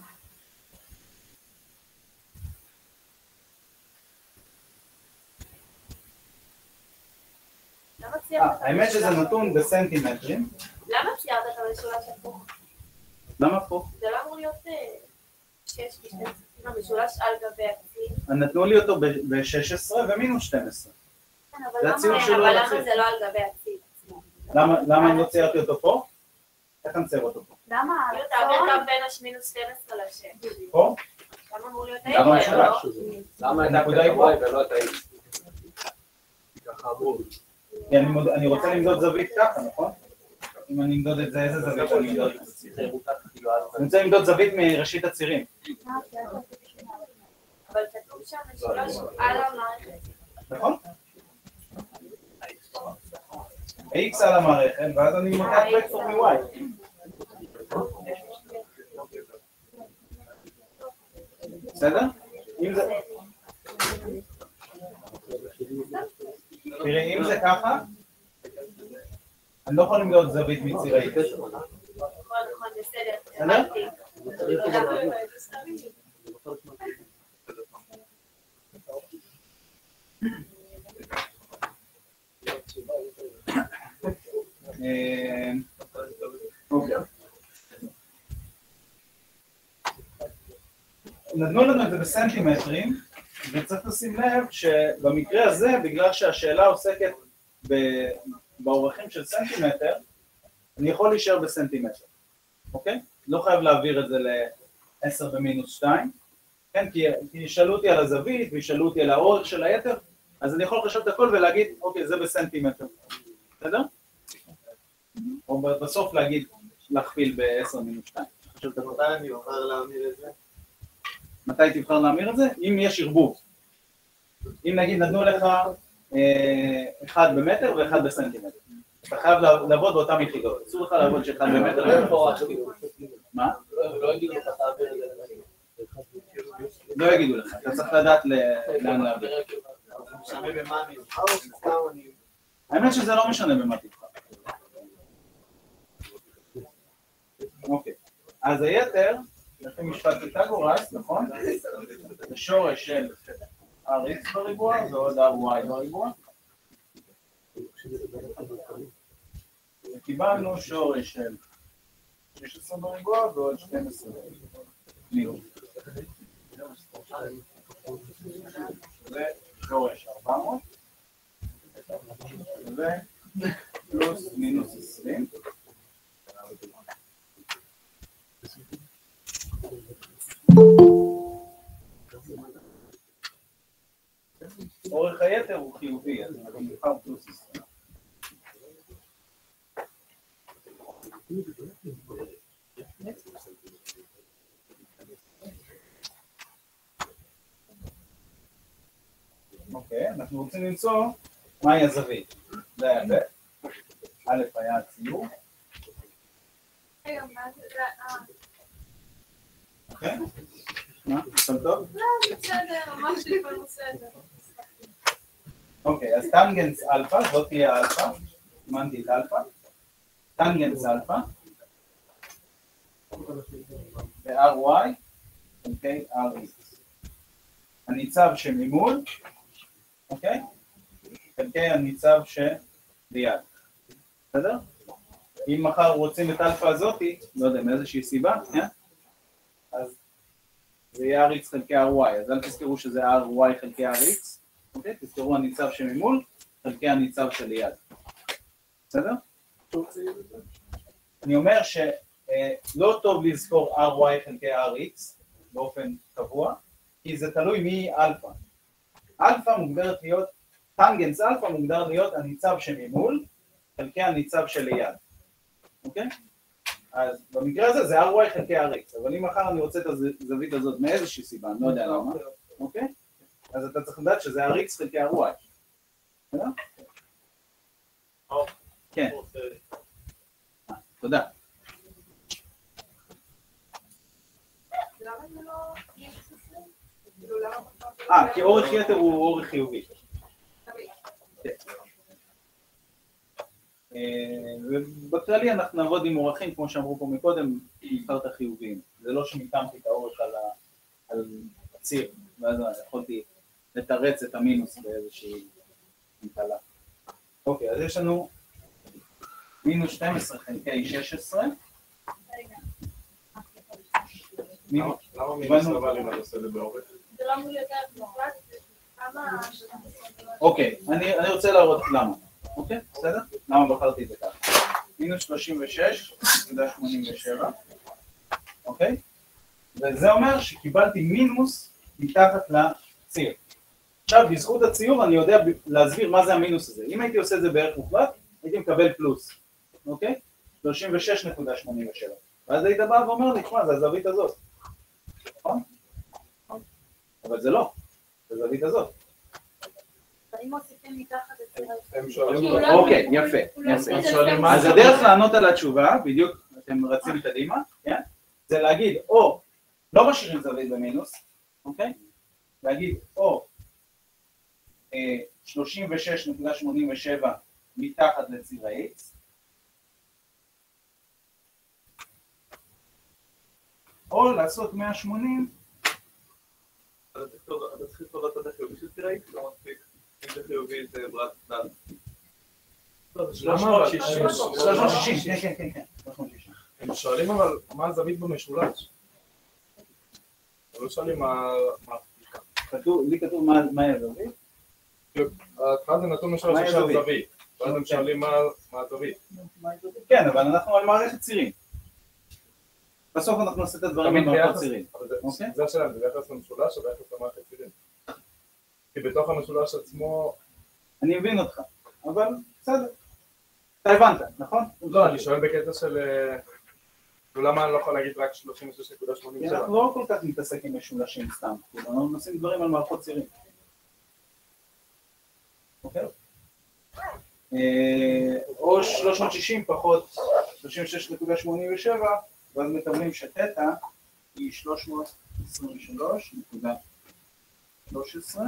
האמת שזה נתון בסנטימטרים.
למה ציירת את המשולש הפוך?
למה הפוך?
זה לא אמור להיות שש בשני המשולש על גבי הציר.
נתנו לי אותו ב-שש עשרה ומינוס שתים עשרה.
אבל למה זה לא על גבי הציר?
למה אני לא ציירתי אותו פה? איך אני צייר אותו פה?
למה? תעביר גם בין מינוס שתים עשרה לשם.
פה?
למה אמור להיות
למה
היתר?
למה הנקודה היא פה ולא את ה-X? ככה אמרו.
אני רוצה למדוד זווית ככה, נכון? אם אני אמדוד את זה, איזה זווית אני אמדוד? אני רוצה למדוד זווית מראשית הצירים.
אבל כתוב שם משולש על המערכת.
נכון? ה-X על המערכת, ואז אני לוקח וקטור מ-Y. בסדר? אם זה... תראי, אם זה ככה, אני לא יכול למדוד זווית מציר ה-X.
נכון, נכון, בסדר.
אוקיי. נתנו לנו את זה בסנטימטרים, וצריך לשים לב שבמקרה הזה, בגלל שהשאלה עוסקת באורכים של סנטימטר, אני יכול להישאר בסנטימטר, אוקיי? לא חייב להעביר את זה ל-עשר במינוס שתיים, כן? כי ישאלו אותי על הזווית, וישאלו אותי על האורך של היתר, אז אני יכול לחשב את הכל ולהגיד, אוקיי, זה בסנטימטר, בסדר? או בסוף להגיד, להכפיל ב-עשר מינוס שתיים.
מתי אני אוכל להמיר את זה?
מתי תבחר להמיר את זה? אם יש ערבוב. אם נגיד נתנו לך אחד במטר ואחד בסנטימטר. אתה חייב לעבוד באותם יחידות. אסור לך לעבוד שאחד במטר ואחד בסנטימטר. מה?
לא יגידו לך תעביר את זה.
לא יגידו לך, אתה צריך לדעת לאן להעביר.
משנה במה אני אוכל, סתם אני...
האמת שזה לא משנה במה תבחר. אוקיי. אז היתר, לפי משפט פיתגורס, נכון? זה שורש של R(X) בריבוע ועוד R(Y) בריבוע. וקיבלנו שורש של שש עשרה בריבוע ועוד שתים עשרה בריבוע. זה שורש ארבע מאות ופלוס מינוס עשרים. אורך היתר הוא חיובי, אז אני נבחר פלוס עשרים. אוקיי, אנחנו רוצים למצוא מהי הזווית. זה היה ב', א' היה הציור.
רגע, מה זה?
אוקיי? מה? עכשיו טוב?
לא, זה בסדר, ממש לפעמים בסדר.
אוקיי, אז טנגנס אלפא, זאת תהיה אלפא, זמנתי את אלפא, טנגנס אלפא, ו-R(Y), אוקיי, R(X). הניצב שממול, אוקיי? חלקי הניצב שליד, בסדר? אם מחר רוצים את אלפא הזאתי, לא יודע, מאיזושהי סיבה, כן? אז זה יהיה R(X) חלקי R(Y), אז אל תזכרו שזה R(Y) חלקי R(X), אוקיי? תזכרו הניצב שממול, חלקי הניצב שליד. בסדר? אני אומר שלא טוב לזכור אר וואי חלקי אר איקס באופן קבוע, כי זה תלוי מי אלפא. אלפא מוגדרת להיות, טנגנס אלפא מוגדר להיות הניצב שממול, חלקי הניצב שליד. אוקיי? אז במקרה הזה זה אר וואי חלקי אר איקס, אבל אם מחר אני רוצה את הזווית הזאת מאיזושהי סיבה, אני לא יודע למה, אוקיי? אז אתה צריך לדעת שזה אר איקס חלקי אר וואי. בסדר? כן. תודה. אה, כי אורך יתר הוא אורך חיובי. ובכללי אנחנו נעבוד עם אורכים, כמו שאמרו פה מקודם, נבחר את החיוביים. זה לא שמיקמתי את האורך על הציר, ואז יכולתי לתרץ את המינוס באיזושהי נקלה. אוקיי, אז יש לנו מינוס שתים עשרה חלקי שש עשרה.
למה מינוס אבל אם אני עושה את זה באורך?
זה לא אמור יותר מוחלט, כמה...
אוקיי, אני רוצה להראות למה. אוקיי, בסדר? למה בחרתי את זה ככה? מינוס שלושים ושש נקודה שמונים ושבע. אוקיי? וזה אומר שקיבלתי מינוס מתחת לציר. עכשיו, בזכות הציור אני יודע להסביר מה זה המינוס הזה. אם הייתי עושה את זה בערך מוחלט, הייתי מקבל פלוס. אוקיי? שלושים ושש נקודה שמונים ושבע. ואז היית בא ואומר לי, תשמע, זה הזווית הזאת. נכון? אבל זה לא. זה הזווית הזאת.
אם מוסיפים מתחת לציר...
אוקיי, יפה. אז הדרך לענות על התשובה, בדיוק אתם רצים קדימה, זה להגיד או לא משאירים זווית במינוס, אוקיי? להגיד או שלושים ושש נקודה שמונים ושבע מתחת לציר ה-X, או לעשות מאה ושמונים.
אתה צריך לכתוב את החיובי של ציר ה-X, לא מספיק. אם זה חיובי זה ברק נד.
שלוש מאות שישים.
שלוש מאות שישים, כן, כן, כן.
הם שואלים אבל מה הזווית במשולש? הם לא שואלים מה...
לי כתוב מה היה זווית?
ההתחלה זה נתון משולש עכשיו זווית. ואז הם שואלים מה הזווית.
כן, אבל אנחנו על מערכת צירים. בסוף אנחנו נעשה את הדברים עם מערכת צירים.
זה השאלה, זה ביחס למשולש או ביחס למערכת צירים? כי בתוך המשולש עצמו...
אני מבין אותך, אבל בסדר. אתה הבנת, נכון?
לא, אני שואל בקטע של... ולמה אני לא יכול להגיד רק שלושים ושש נקודה שמונים ושבע?
אנחנו לא כל כך מתעסק עם משולשים סתם, אנחנו נשים דברים על מערכות צירים. אוקיי? או שלוש מאות שישים פחות שלושים ושש נקודה שמונים ושבע, ואז מקבלים שתטא היא שלוש מאות עשרים ושלוש נקודה שלוש עשרה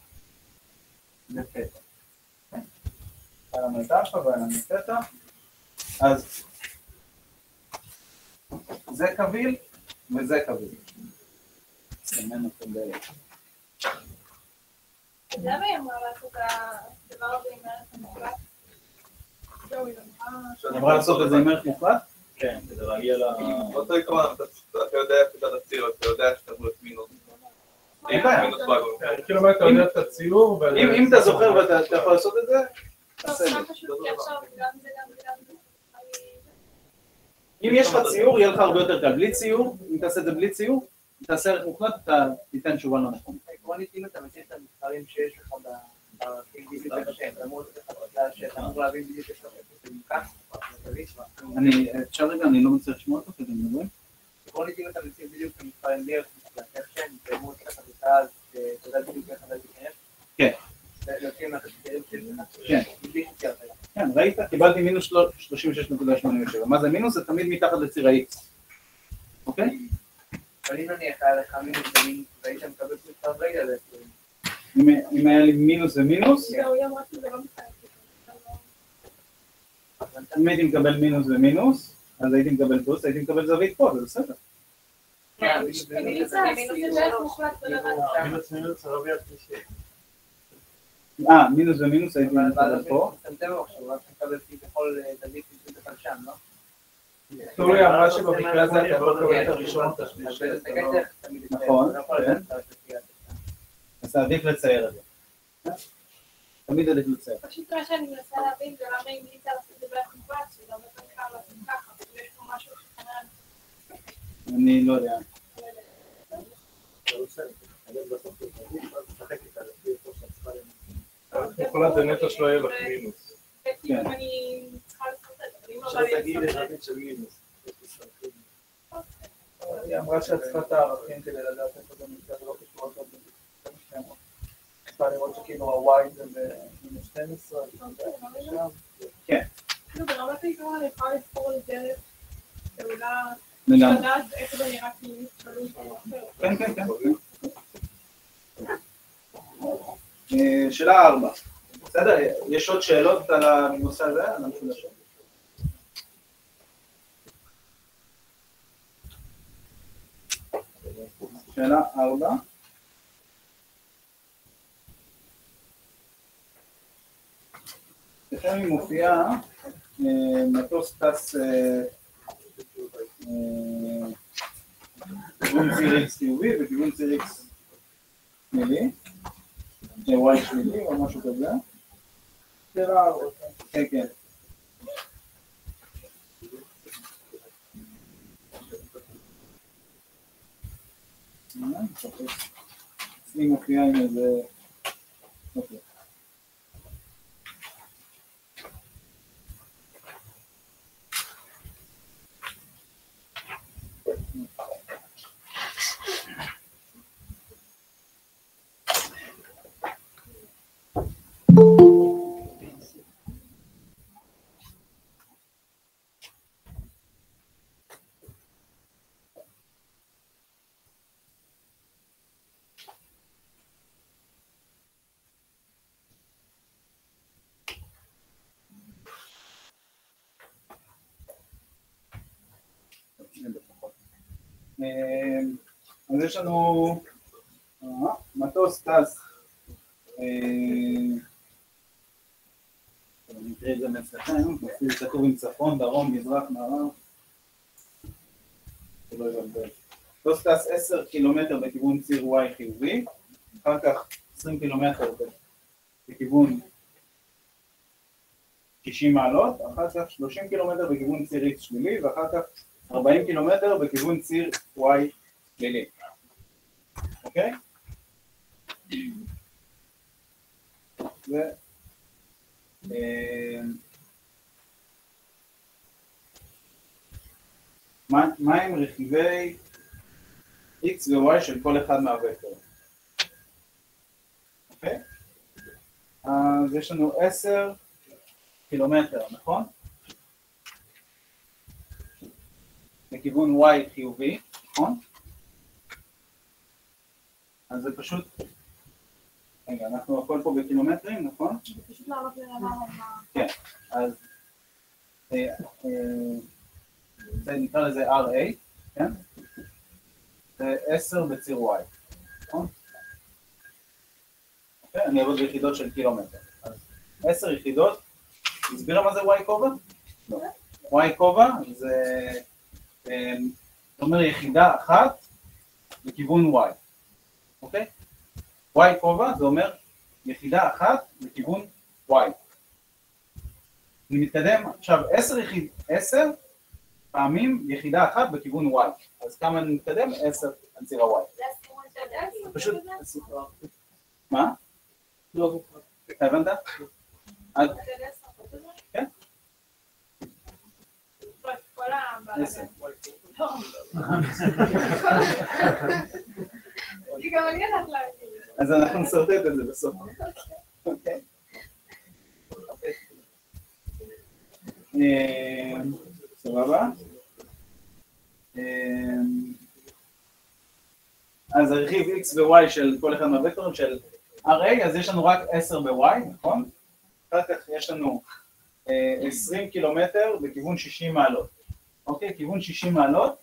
לתטא. היה לנו את אלפא והיה לנו את תטא. אז זה קביל וזה קביל. סמן אותם באלה.
למה היא אמרה לעשות את הדבר הזה עם ערך מוחלט?
היא אמרה לעשות את זה עם ערך מוחלט?
כן, כדי להגיע ל...
אותו עיקרון, אתה יודע איך אתה לציר, אתה יודע שאתה מול מינוס.
כאילו מה אתה יודע את הציור...
אם אתה זוכר ואתה יכול לעשות את זה, אם יש לך ציור, יהיה לך הרבה יותר קל. בלי ציור, אם תעשה את זה בלי ציור, אם תעשה ערך מוחלט, אתה תיתן תשובה לא נכונה.
עקרונית, אם אתה מציע את המספרים שיש לך בערכים בדיוק בשם, אתה אמור שאתה אמור להבין בדיוק את זה מכאן,
אני, אפשר רגע, אני לא מצליח לשמוע אותו כדי מדברים.
עקרונית, אם אתה מציע בדיוק את המספרים לי, אתה שם, אתה אמור לקחת את העז, אתה יודע בדיוק איך אתה תיכנס. כן.
כן, ראית? קיבלתי מינוס שלושים ושש נקודה שמונים ושבע. מה זה מינוס? זה תמיד מתחת לציר ה-X. אוקיי?
אבל אם נניח היה לך מינוס ומינוס, והיית מקבל מספר רגע זה...
אם היה לי מינוס ומינוס... אם הייתי מקבל מינוס ומינוס, אז הייתי מקבל פלוס, הייתי מקבל זווית פה, זה בסדר.
מינוס זה מוחלט
מינוס מינוס זה לא ביד שלישי.
אה, מינוס ומינוס הייתי מקבל פה.
אתם עכשיו, רק מקבל כביכול דלית עם זה שם, לא?
טורי אמרה שבמקרה הזה אתה יכול לקבל את הראשון את השלישי.
נכון, כן. אז עדיף לצייר את זה. תמיד עדיף לצייר.
פשוט מה שאני מנסה להבין זה למה המליצה לעשות את זה בערך מובץ, שזה הרבה פעמים קל לעשות ככה, אבל יש פה משהו שכנראה...
אני לא יודע.
יכולה זה נטו שלא יהיה לך מינוס.
כאילו אם אני צריכה לעשות את זה,
עכשיו תגיד לחבית של מינוס. היא אמרה שאת צריכה את הערכים כדי לדעת איפה זה נמצא, זה לא קשור אותו ב-שתים עשרה. צריכה לראות שכאילו ה-Y זה ב-מינוס שתים עשרה,
כן.
כאילו ברמת העיקרון אני יכולה לבחור לדרך, שאולי
לגמרי.
לדעת איך זה נראה כאילו תלוי אחר.
כן, כן, כן. אה, שאלה ארבע. בסדר, יש עוד שאלות על הנושא הזה? על המשולש? שאלה ארבע. לכן היא מופיעה, מטוס טס בכיוון ציר X חיובי וכיוון ציר X שלילי, Y שלילי או משהו כזה. שאלה ארבע. כן, כן. אצלי מופיעה עם איזה... אוקיי. אז יש לנו מטוס טס, אני אקריא את זה מאצלכם, כתוב עם צפון, דרום, מזרח, מערב, מטוס טס עשרה קילומטר בכיוון ציר Y חיובי, אחר כך עשרים קילומטר בכיוון שישים מעלות, אחר כך שלושים קילומטר בכיוון ציר X שלילי, ואחר כך ארבעים קילומטר בכיוון ציר Y שלילי. אוקיי? ו... מה הם רכיבי X ו-Y של כל אחד מהווקטורים? אוקיי? אז יש לנו עשרה קילומטר, נכון? לכיוון Y חיובי, נכון? אז זה פשוט... רגע, אנחנו הכל פה בקילומטרים, נכון?
זה פשוט לעלות לרמה מה...
כן, אז... זה נקרא לזה אר איי, כן? זה עשרה בציר Y, נכון? אוקיי, אני אעבוד ביחידות של קילומטר. אז עשר יחידות, הסבירה מה זה Y כובע? לא. Y כובע זה... זאת אומרת יחידה אחת בכיוון Y, אוקיי? Y כובע זה אומר יחידה אחת בכיוון Y. אני מתקדם עכשיו עשר יחיד, עשר פעמים יחידה אחת בכיוון Y. אז כמה אני מתקדם? עשר על ציר ה-Y.
זה הסימון של עשר?
פשוט... מה? לא. אתה הבנת? כן? עשר. אז אנחנו נסרטט את זה בסוף. אוקיי. סבבה. אז הרכיב X ו-Y של כל אחד מהווקטורים של אר איי, אז יש לנו רק עשר ב-Y, נכון? אחר כך יש לנו עשרים קילומטר בכיוון שישים מעלות. אוקיי, כיוון שישים מעלות.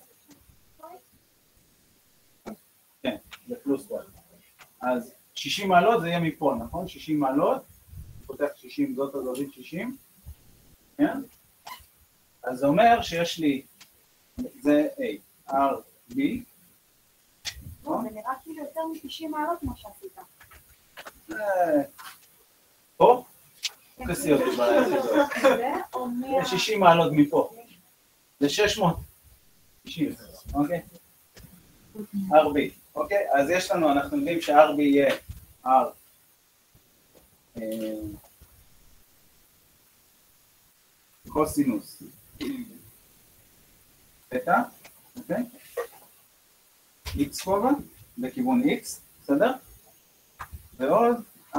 כן, זה פלוס Y. אז שישים מעלות זה יהיה מפה, נכון? שישים מעלות. פותח שישים, זאת הזווית שישים. כן? אז זה אומר שיש לי, זה A, R, B.
זה נראה כאילו יותר מ-תשעים מעלות מה שעשית.
פה? תעשי אותי ביחידות. זה שישים מעלות מפה. זה שש מאות שישים, אוקיי? אר בי, אוקיי? אז יש לנו, אנחנו יודעים ש-אר בי יהיה R קוסינוס תטא, אוקיי? X כובע בכיוון X, בסדר? ועוד R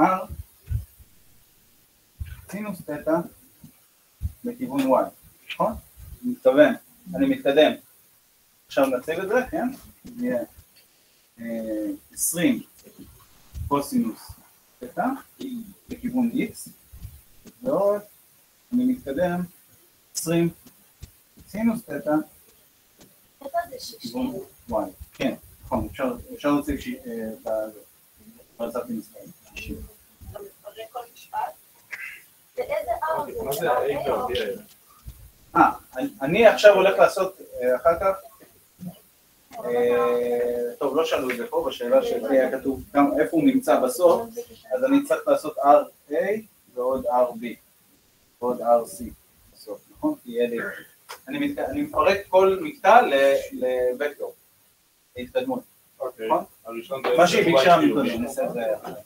סינוס תטא בכיוון Y, נכון? אני מתכוון, אני מתקדם. עכשיו נציג את זה, כן? זה יהיה עשרים קוסינוס תטא בכיוון X, ועוד אני מתקדם עשרים סינוס תטא בכיוון Y. כן, נכון, אפשר להציג ברצפתי מספרים.
מה זה ה-A וה-B האלה?
אה, אני עכשיו הולך לעשות אחר כך, טוב, לא שאלו את זה פה, בשאלה שלי היה כתוב איפה הוא נמצא בסוף, אז אני צריך לעשות אר איי ועוד אר בי, ועוד אר סי בסוף, נכון? כי יהיה לי, אני מפרק כל מקטע לוקטור, להתקדמות, נכון? מה שהיא ביקשה מקודם, אני אעשה את זה.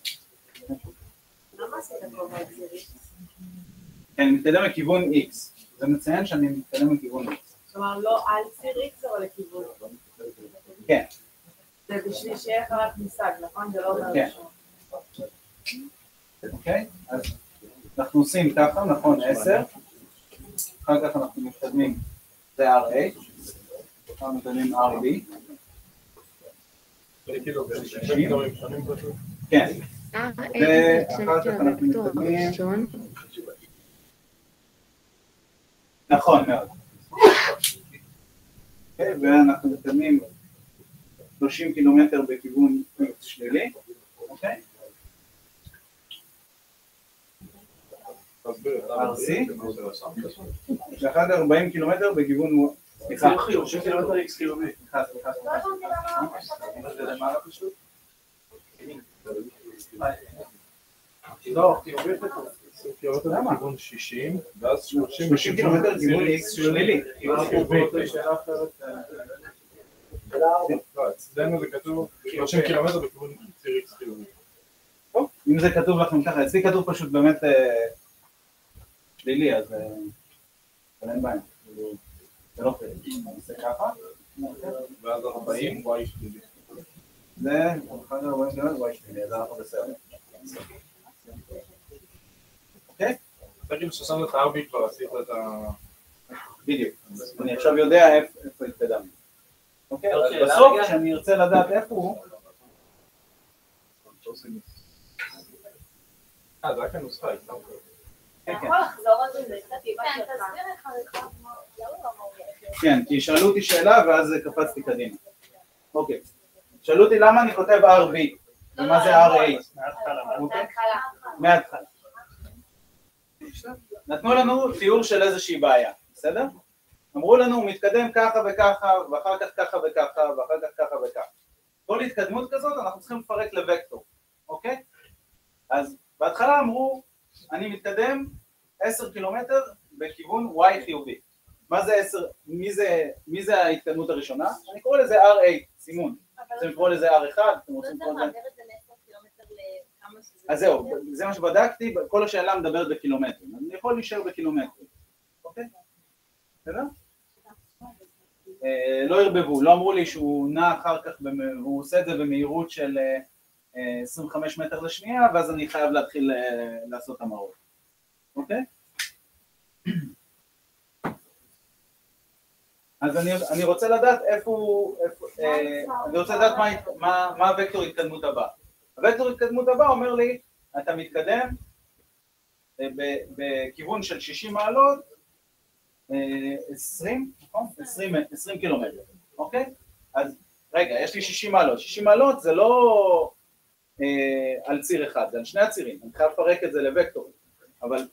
למה עשית כל מה יצירית?
אני מתקדם לכיוון X, זה מציין שאני מתקדם לכיוון X.
כלומר, לא על ציר X, אבל לכיוון.
כן.
זה בשביל שיהיה לך רק מושג, נכון? זה לא אומר ראשון.
אוקיי, אז אנחנו עושים ככה, נכון, עשר, אחר כך אנחנו מתקדמים, זה אר איי, עכשיו מתקדמים אר בי. כן. ואחר כך אנחנו מתקדמים. נכון מאוד. ואנחנו מתקדמים שלושים קילומטר בכיוון שלילי, אוקיי? אר סי, ואחר כך ארבעים קילומטר בכיוון, סליחה, שלושים קילומטר איקס קילומטר. סליחה, סליחה, סליחה. זה למעלה פשוט?
לא, קילומטר בכיוון שישים, ואז שלושים
קילומטר בכיוון איקס שלילי.
אצלנו זה כתוב שלושים קילומטר בכיוון ציר איקס קילומטר.
אם זה כתוב לכם ככה, אצלי כתוב פשוט באמת שלילי, אז אין בעיה. זה לא פרק, אני עושה ככה.
ואז ארבעים וואי שלילי.
זה, אחד ארבעים קילומטר וואי שלילי, אז אנחנו בסדר. אוקיי?
אתה כאילו ששמת את הארבי כבר עשית את ה...
בדיוק. אני עכשיו יודע איפה התקדמנו. אוקיי? אז בסוף, כשאני ארצה לדעת איפה הוא...
אה, זה רק הנוסחה, איתה.
אתה יכול לחזור על זה, זה קצת איבא שלך.
כן, כי שאלו אותי שאלה ואז קפצתי קדימה. אוקיי. שאלו אותי למה אני כותב אר בי, ומה זה אר איי. מההתחלה. מההתחלה. נתנו לנו תיאור של איזושהי בעיה, בסדר? אמרו לנו, הוא מתקדם ככה וככה, ואחר כך ככה וככה, ואחר כך ככה וככה. כל התקדמות כזאת אנחנו צריכים לפרק לוקטור, אוקיי? אז בהתחלה אמרו, אני מתקדם עשרה קילומטר בכיוון Y חיובי. מה זה עשר, מי זה, מי זה ההתקדמות הראשונה? אני קורא לזה אר איי, סימון. אתם קוראים לזה אר אחד, אתם רוצים לקרוא לזה... אז זהו, זה מה שבדקתי, כל השאלה מדברת בקילומטרים, אני יכול להישאר בקילומטרים, אוקיי? בסדר? לא הרבבו, לא אמרו לי שהוא נע אחר כך, הוא עושה את זה במהירות של עשרים וחמישה מטר לשנייה, ואז אני חייב להתחיל לעשות המרות, אוקיי? אז אני רוצה לדעת איפה, אני רוצה לדעת מה הוקטור התקדמות הבא. הוקטור התקדמות הבא אומר לי, אתה מתקדם בכיוון של שישים מעלות, עשרים, נכון? עשרים קילומטר, אוקיי? אז רגע, יש לי שישים מעלות, שישים מעלות זה לא על ציר אחד, זה על שני הצירים, אני חייב לפרק את זה לוקטור, אבל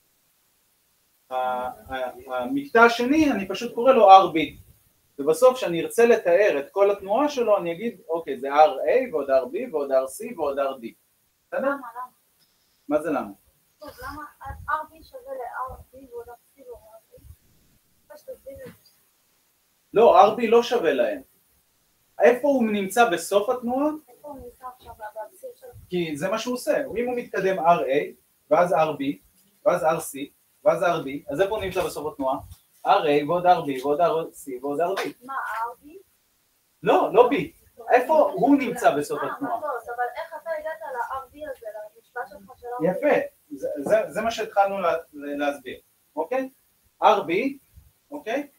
המקטע השני, אני פשוט קורא לו אר בי, ובסוף כשאני ארצה לתאר את כל התנועה שלו, אני אגיד, אוקיי, זה אר איי ועוד אר בי ועוד אר סי ועוד אר די. בסדר? מה זה למה?
טוב, למה אר בי שווה ל-אר בי ועוד אפילו אר בי? מה שתסביר את זה.
לא, אר בי לא שווה להם. איפה הוא נמצא בסוף התנועה?
איפה הוא נמצא עכשיו בבסיס שלו?
כי זה מה שהוא עושה. אם הוא מתקדם אר איי, ואז אר בי, ואז אר סי, ואז אר בי, אז איפה הוא נמצא בסוף התנועה? אר איי ועוד אר בי ועוד אר סי ועוד אר בי.
מה, אר בי?
לא, לא בי. איפה הוא נמצא בסוף
אה,
התנועה?
מטוס, אבל איך אתה הגעת ל-אר בי הזה, למשפט שלך של אר בי?
יפה, זה, זה, זה מה שהתחלנו לה, להסביר, אוקיי? אר בי, אוקיי?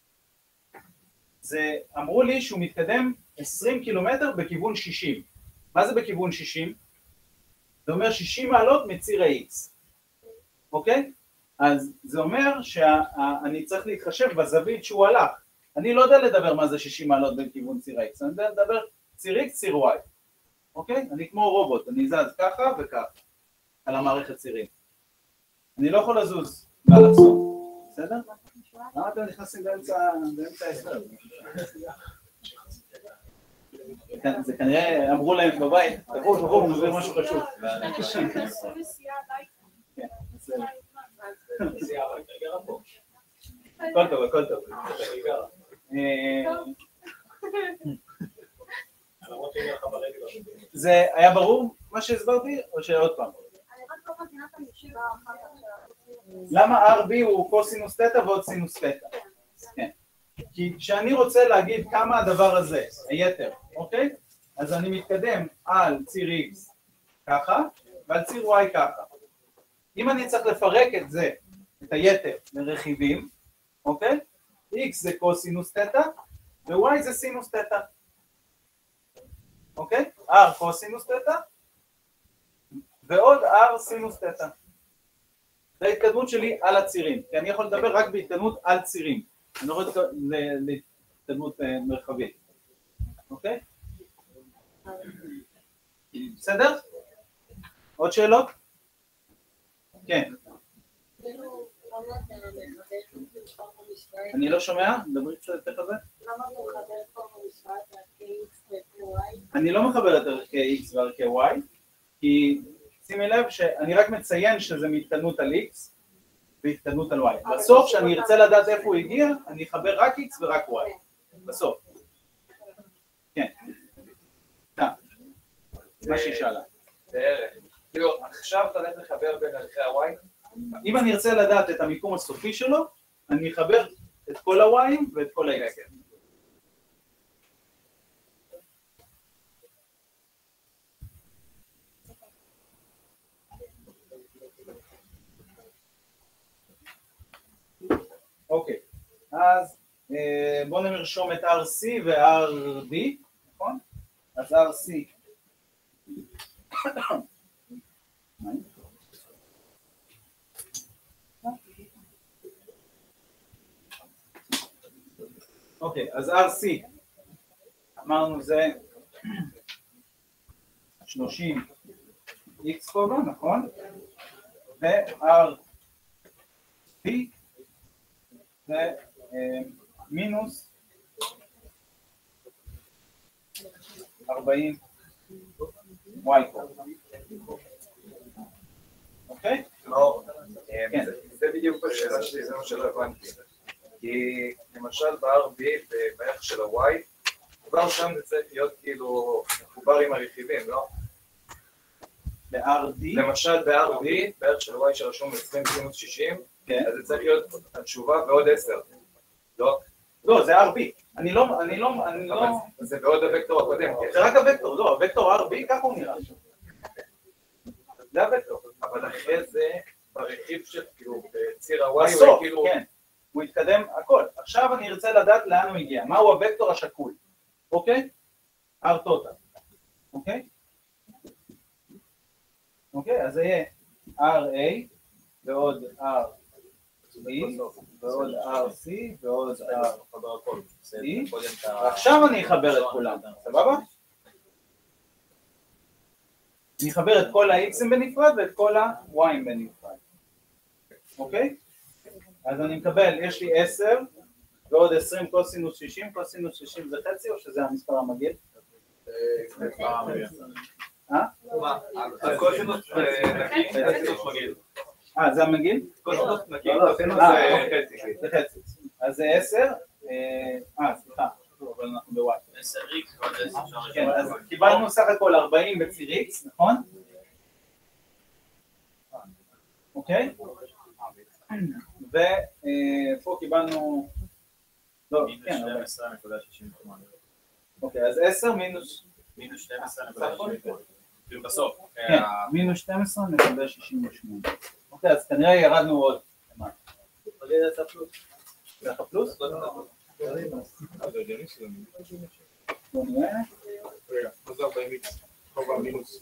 זה, אמרו לי שהוא מתקדם עשרים קילומטר בכיוון שישים. מה זה בכיוון שישים? זה אומר שישים מעלות מציר ה-X, אוקיי? אז זה אומר שאני צריך להתחשב בזווית שהוא הלך. אני לא יודע לדבר מה זה שישים מעלות בין כיוון ציר ה-X, אני יודע לדבר ציר X, ציר Y, אוקיי? אני כמו רובוט, אני זז ככה וככה על המערכת צירים. אני לא יכול לזוז באלכסון, בסדר? למה אתם נכנסים באמצע ההסבר? זה כנראה אמרו להם בבית, תבואו, תבואו, הוא מביא משהו חשוב. הכל טוב, הכל טוב. זה היה ברור מה שהסברתי או שעוד פעם?
אני רק לא מבינה את המשוואה אחר כך של...
למה אר בי הוא קוסינוס תטא ועוד סינוס תטא? כן. כי כשאני רוצה להגיד כמה הדבר הזה, היתר, אוקיי? אז אני מתקדם על ציר X ככה ועל ציר Y ככה. אם אני צריך לפרק את זה, את היתר, לרכיבים, אוקיי? X זה קוסינוס תטא ו-Y זה סינוס תטא. אוקיי? R קוסינוס תטא ועוד R סינוס תטא. זה ההתקדמות שלי על הצירים, כי אני יכול לדבר רק בהתקדמות על צירים. אני לא יכול להתקדמות מרחבית. אוקיי? בסדר? עוד שאלות? כן. אני לא שומע? דברי קצת יותר כזה.
למה אתה מחבר פה במשוואה את ערכי X וערכי Y?
אני לא מחבר את ערכי X וערכי Y, כי שימי לב שאני רק מציין שזה מהתקדמות על X והתקדמות על Y. בסוף, כשאני ארצה לדעת איפה הוא הגיע, אני אחבר רק X ורק Y. בסוף. כן. מה שהיא שאלה.
בערך. כאילו, עכשיו אתה הולך לחבר בין ערכי ה-Y?
אם אני ארצה לדעת את המיקום הסופי שלו, אני אחבר את כל ה-Y ואת כל ה-X. אוקיי, אז בואו נרשום את אר סי ו-אר די, נכון? אז אר סי אוקיי, אז אר סי אמרנו זה שלושים איקס כובע, נכון? ו-אר די זה מינוס ארבעים וואי כובע. אוקיי?
לא, זה בדיוק השאלה שלי, זה מה שלא הבנתי. כי למשל ב-אר בי בערך של ה-Y, כבר שם זה צריך להיות כאילו מחובר עם הרכיבים, לא?
ב-אר די?
למשל ב-אר בי, בערך של ה-Y שרשום עשרים סינוס שישים, אז זה צריך להיות התשובה בעוד עשר, לא?
לא, זה אר בי. אני לא, אני לא, אני לא...
זה בעוד הוקטור הקודם.
זה רק הוקטור, לא, הוקטור אר בי, ככה הוא נראה. זה הוקטור.
אבל אחרי זה, ברכיב של, כאילו, בציר ה-Y, הוא
בסוף,
כאילו...
כן. הוא יתקדם הכל. עכשיו אני ארצה לדעת לאן הוא הגיע. מהו הוקטור השקול? אוקיי? R total. אוקיי? אוקיי, אז זה יהיה אר איי ועוד אר בי ועוד אר סי ועוד אר סי. ועכשיו אני אחבר את כולם. סבבה? אני אחבר את כל ה-X'ים בנפרד ואת כל ה-Y'ים בנפרד. אוקיי? אז אני מקבל, יש לי עשר ועוד עשרים קוסינוס שישים, קוסינוס שישים זה חצי או שזה המספר המגעיל?
מספר המגעיל.
אה?
לא,
מה? הקוסינוס נקי, קוסינוס מגעיל.
אה, זה המגעיל?
קוסינוס נקי,
לא, לא,
קוסינוס
אה,
זה חצי.
זה חצי. אז זה עשר, אה, סליחה, אבל אנחנו בוואי.
עשר איקס ועוד עשר.
כן, אז קיבלנו סך הכל ארבעים בציר X, נכון? אוקיי? ופה קיבלנו... לא,
מינוס
כן,
שתים עשרה נקודה שישים ושמונה.
אוקיי, אז עשר מינוס...
מינוס שתים עשרה נקודה שישים ושמונה. כאילו בסוף.
כן, מינוס שתים עשרה נקודה שישים ושמונה. אוקיי, אז כנראה ירדנו עוד. זה לך פלוס? בוא נראה.
רגע, מה זה ארבעים איקס? ארבע מינוס.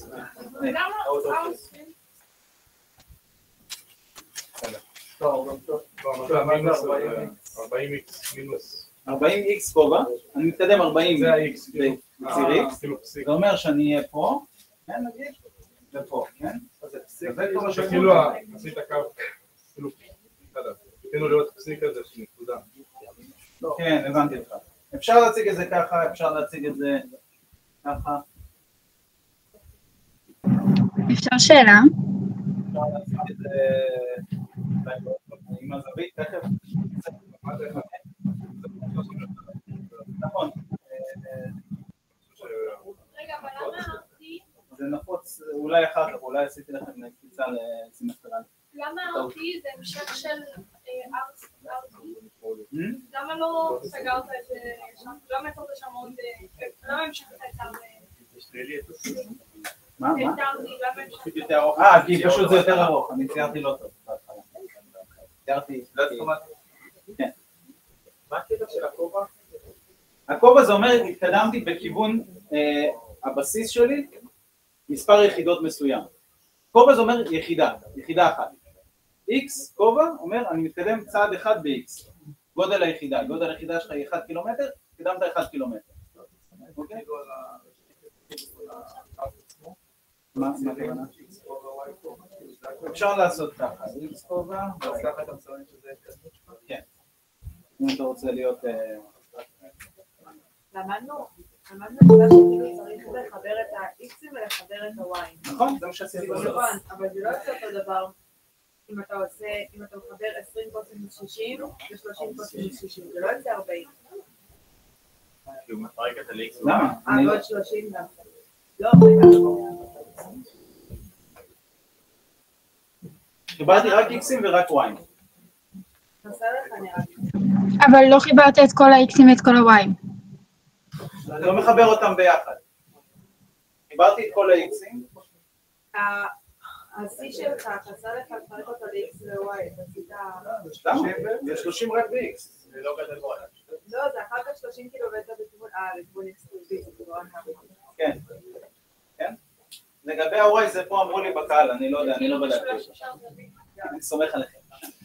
ארבעים איקס מינוס.
ארבעים איקס כובע, אני מתקדם ארבעים
זה ה-X.
בציר X, זה אומר שאני אהיה פה, כן נגיד, ופה, כן?
זה כאילו עשית קו, כאילו, כאילו להיות פסיק כזה של נקודה.
כן, הבנתי אותך. אפשר להציג את זה ככה, אפשר להציג את זה ככה.
אפשר שאלה?
אפשר להציג את זה עם הזווית, תכף. נכון.
רגע, אבל למה ארתי?
זה נפוץ, אולי אחר כך, אולי עשיתי לכם קפיצה לסימסטרן.
למה ארתי זה המשך של ארתי? למה לא סגרת את זה שם? למה יצרת שם עוד... למה המשכת את ארתי?
מה? מה?
את ארתי, למה המשכת?
יותר ארוך. אה, כי פשוט זה יותר ארוך, אני ציירתי לא טוב. ציירתי... כן.
מה הקטע של הכובע?
הכובע זה אומר, התקדמתי בכיוון הבסיס שלי, מספר יחידות מסוים. כובע זה אומר יחידה, יחידה אחת. X, כובע, אומר, אני מתקדם צעד אחד ב-X. גודל היחידה, גודל היחידה שלך היא אחד קילומטר, התקדמת אחד קילומטר. אוקיי? מה הכוונה? אפשר לעשות ככה, X כובע, כן. אם אתה רוצה להיות...
למדנו, למדנו נקודה שכאילו צריך לחבר את ה-X'ים ולחבר את ה-Y'ים.
נכון, זה מה שעשיתי בסוף.
נכון, אבל זה לא יוצא אותו דבר אם אתה עושה, אם אתה מחבר עשרים קוסינוס שישים ו-שלושים קוסינוס שישים, זה לא יוצא ארבעים.
כאילו מפרק את ה-X.
למה?
אה, ועוד שלושים גם. לא, רגע.
חיברתי רק X'ים ורק Y'ים.
נסה לך נראה לי.
אבל לא חיברת את כל ה-X'ים ואת כל ה-Y'ים.
אני לא מחבר אותם ביחד. חיברתי את כל ה-X'ים.
ה-C שלך, חסר לך לפרק אותו ל-X ו-Y, עשית...
למה? זה שלושים רק ב-X.
זה לא גדל בו.
לא, זה אחר כך שלושים קילומטר בכיוון... אה, לכיוון X ו-B, זה כאילו נכון.
כן. כן? לגבי ה-Y זה פה אמרו לי בקהל, אני לא יודע, אני לא בדקתי. אני סומך עליכם.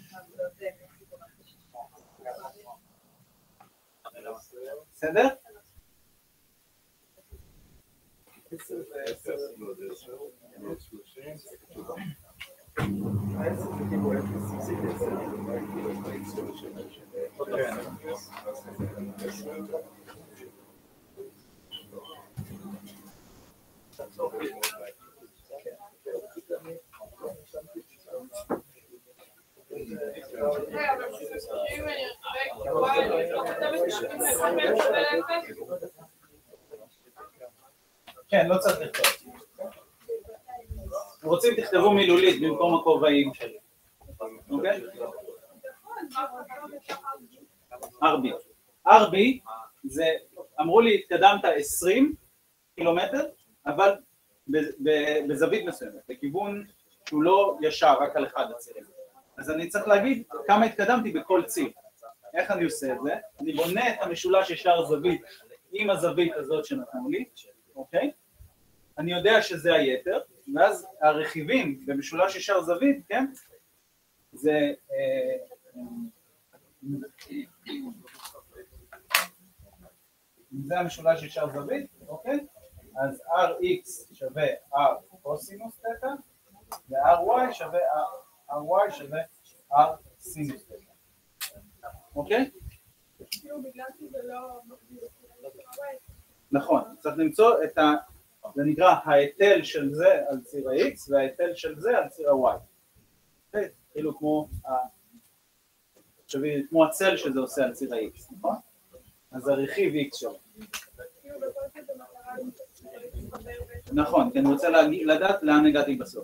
בסדר? כן, לא צריך לכתוב. רוצים תכתבו מילולית במקום הכובעים שלי. אוקיי? אר בי. אר בי זה, אמרו לי, התקדמת עשרים קילומטר, אבל בזווית מסוימת, בכיוון שהוא לא ישר, רק על אחד הצירים. אז אני צריך להגיד כמה התקדמתי בכל ציר. איך אני עושה את זה? אני בונה את המשולש ישר זווית עם הזווית הזאת שנתנו לי, אוקיי? אני יודע שזה היתר, ואז הרכיבים במשולש ישר זווית, כן? זה... זה המשולש ישר זווית, אוקיי? אז אר איקס שווה R קוסינוס תטא, ו-אר וואי שווה אר וואי שווה R סינוס תטא. אוקיי? נכון, צריך למצוא את זה נקרא ההיטל של זה על ציר ה-X וההיטל של זה על ציר ה-Y. זה כאילו כמו, שבי, כמו הצל שזה עושה על ציר ה-X, נכון? אז הרכיב X שלו. נכון, כי אני רוצה לדעת לאן הגעתי בסוף.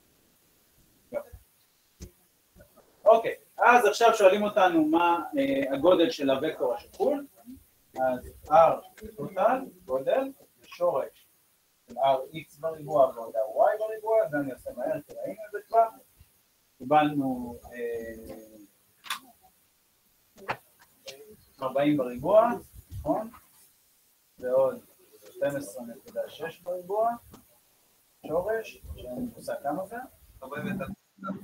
אוקיי, אז עכשיו שואלים אותנו מה הגודל של הוקטור השקול. אז R טוטל, גודל, שורש של Rx בריבוע ועוד Y בריבוע, זה אני עושה מהר, כי ראינו את זה כבר. קיבלנו ארבעים בריבוע, נכון? ועוד שתים עשרה נקודה שש בריבוע, שורש, שאני עושה כמה זה? ארבעים ותשע.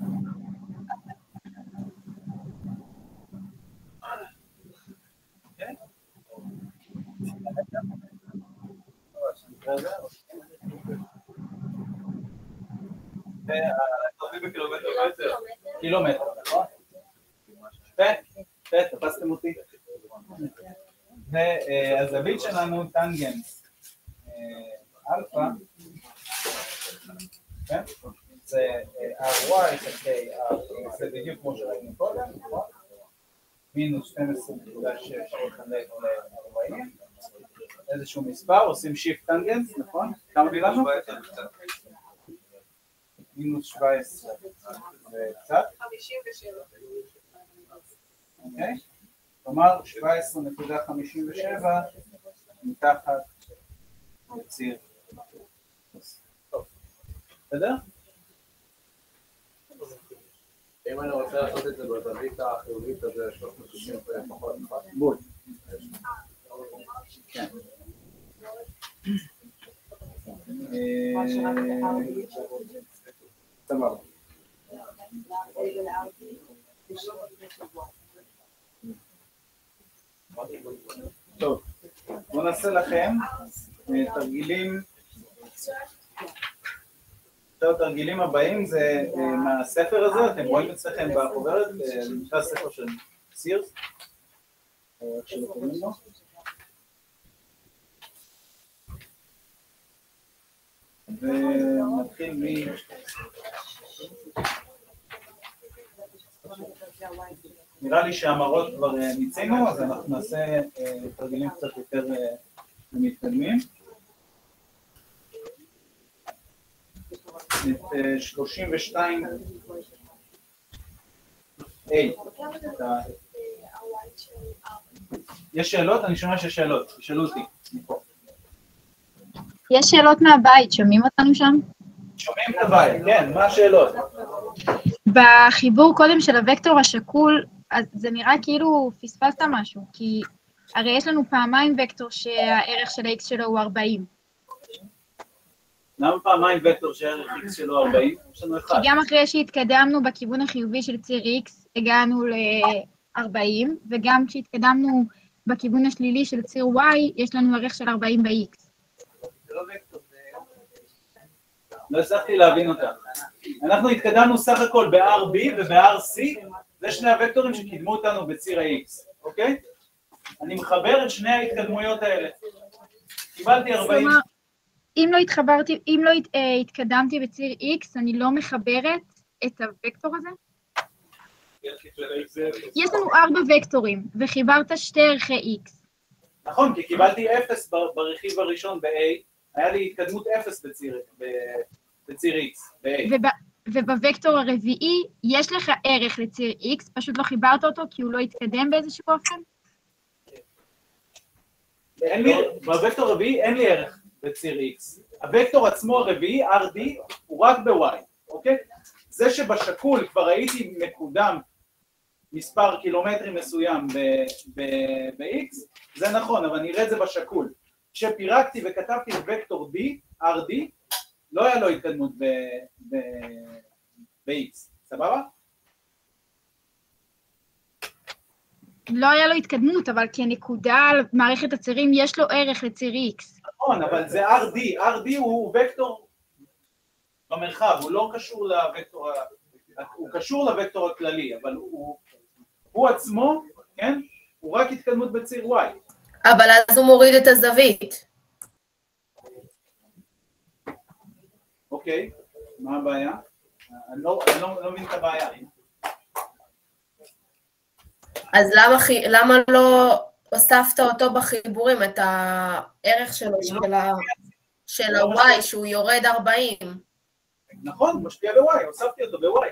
קילומטר, נכון? תפסתם אותי? והזווית שלנו טנגנס אלפא, זה אר וואי חלקי R, זה בדיוק כמו שראינו קודם, מינוס שתים עשרה נקודה שש לחלק ל-ארבעים, איזשהו מספר, עושים שיפט טנגנס, נכון? כמה דילנו? מינוס שבע עשרה וקצת.
חמישים ושבע.
אוקיי? כלומר, שבע עשרה נקודה חמישים ושבע מתחת לציר. טוב, בסדר?
אם אני רוצה לעשות את זה בזווית החיובית, אז זה שלוש מאות שישים פחות אחד.
בול. כן. סבבה. טוב, בואו נעשה לכם תרגילים. עכשיו התרגילים הבאים זה מהספר הזה, אתם רואים אצלכם בחוברת, נמצא הספר של סירס, איך שלא קוראים לו. ונתחיל מ... נראה לי שהמראות כבר ניצינו, אז אנחנו נעשה תרגילים קצת יותר מתקדמים. את שלושים ושתיים A. יש שאלות? אני שומע שיש שאלות, תשאלו אותי.
יש שאלות מהבית, שומעים אותנו שם?
שומעים את הבית, כן, מה השאלות?
בחיבור קודם של הוקטור השקול, אז זה נראה כאילו פספסת משהו, כי הרי יש לנו פעמיים וקטור שהערך של ה-X שלו הוא ארבעים.
למה פעמיים וקטור שהערך X שלו ארבעים? יש לנו אחד.
כי גם אחרי שהתקדמנו בכיוון החיובי של ציר X, הגענו ל-ארבעים, וגם כשהתקדמנו בכיוון השלילי של ציר Y, יש לנו ערך של ארבעים ב-X.
לא הצלחתי להבין אותה. אנחנו התקדמנו סך הכל ב-אר בי וב-אר סי, זה שני הוקטורים שקידמו אותנו בציר ה-X, אוקיי? אני מחבר את שני ההתקדמויות האלה. קיבלתי ארבעים.
כלומר, אם לא התחברתי, אם לא התקדמתי בציר X, אני לא מחברת את הוקטור הזה? יש לנו ארבע וקטורים, וחיברת שתי ערכי X.
נכון, כי קיבלתי אפס ברכיב הראשון ב-A, היה לי התקדמות אפס בציר, בציר X, ב-A.
ובווקטור הרביעי, יש לך ערך לציר X, פשוט לא חיברת אותו כי הוא לא התקדם באיזשהו אופן?
אין לי, בווקטור הרביעי אין לי ערך בציר X. הוקטור עצמו הרביעי, אר די, הוא רק ב-Y, אוקיי? זה שבשקול כבר הייתי מקודם מספר קילומטרים מסוים ב-X, זה נכון, אבל נראה את זה בשקול. כשפירקתי וכתבתי וקטור D, אר די, לא היה לו התקדמות ב-X, סבבה?
לא היה לו התקדמות, אבל כנקודה על מערכת הצירים יש לו ערך לציר X.
נכון, אבל זה אר די, אר די הוא וקטור במרחב, הוא לא קשור לוקטור, הוא קשור לוקטור הכללי, אבל הוא, הוא עצמו, כן? הוא רק התקדמות בציר Y.
אבל אז הוא מוריד את הזווית.
אוקיי, מה הבעיה? אני לא, אני לא, לא מבין את הבעיה.
אז למה, למה לא הוספת אותו בחיבורים, את הערך שלו, של, ה, של ה-Y, שהוא יורד ארבעים?
נכון, משפיע ב-Y, הוספתי אותו ב-Y.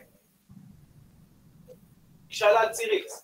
היא שאלה על ציר X.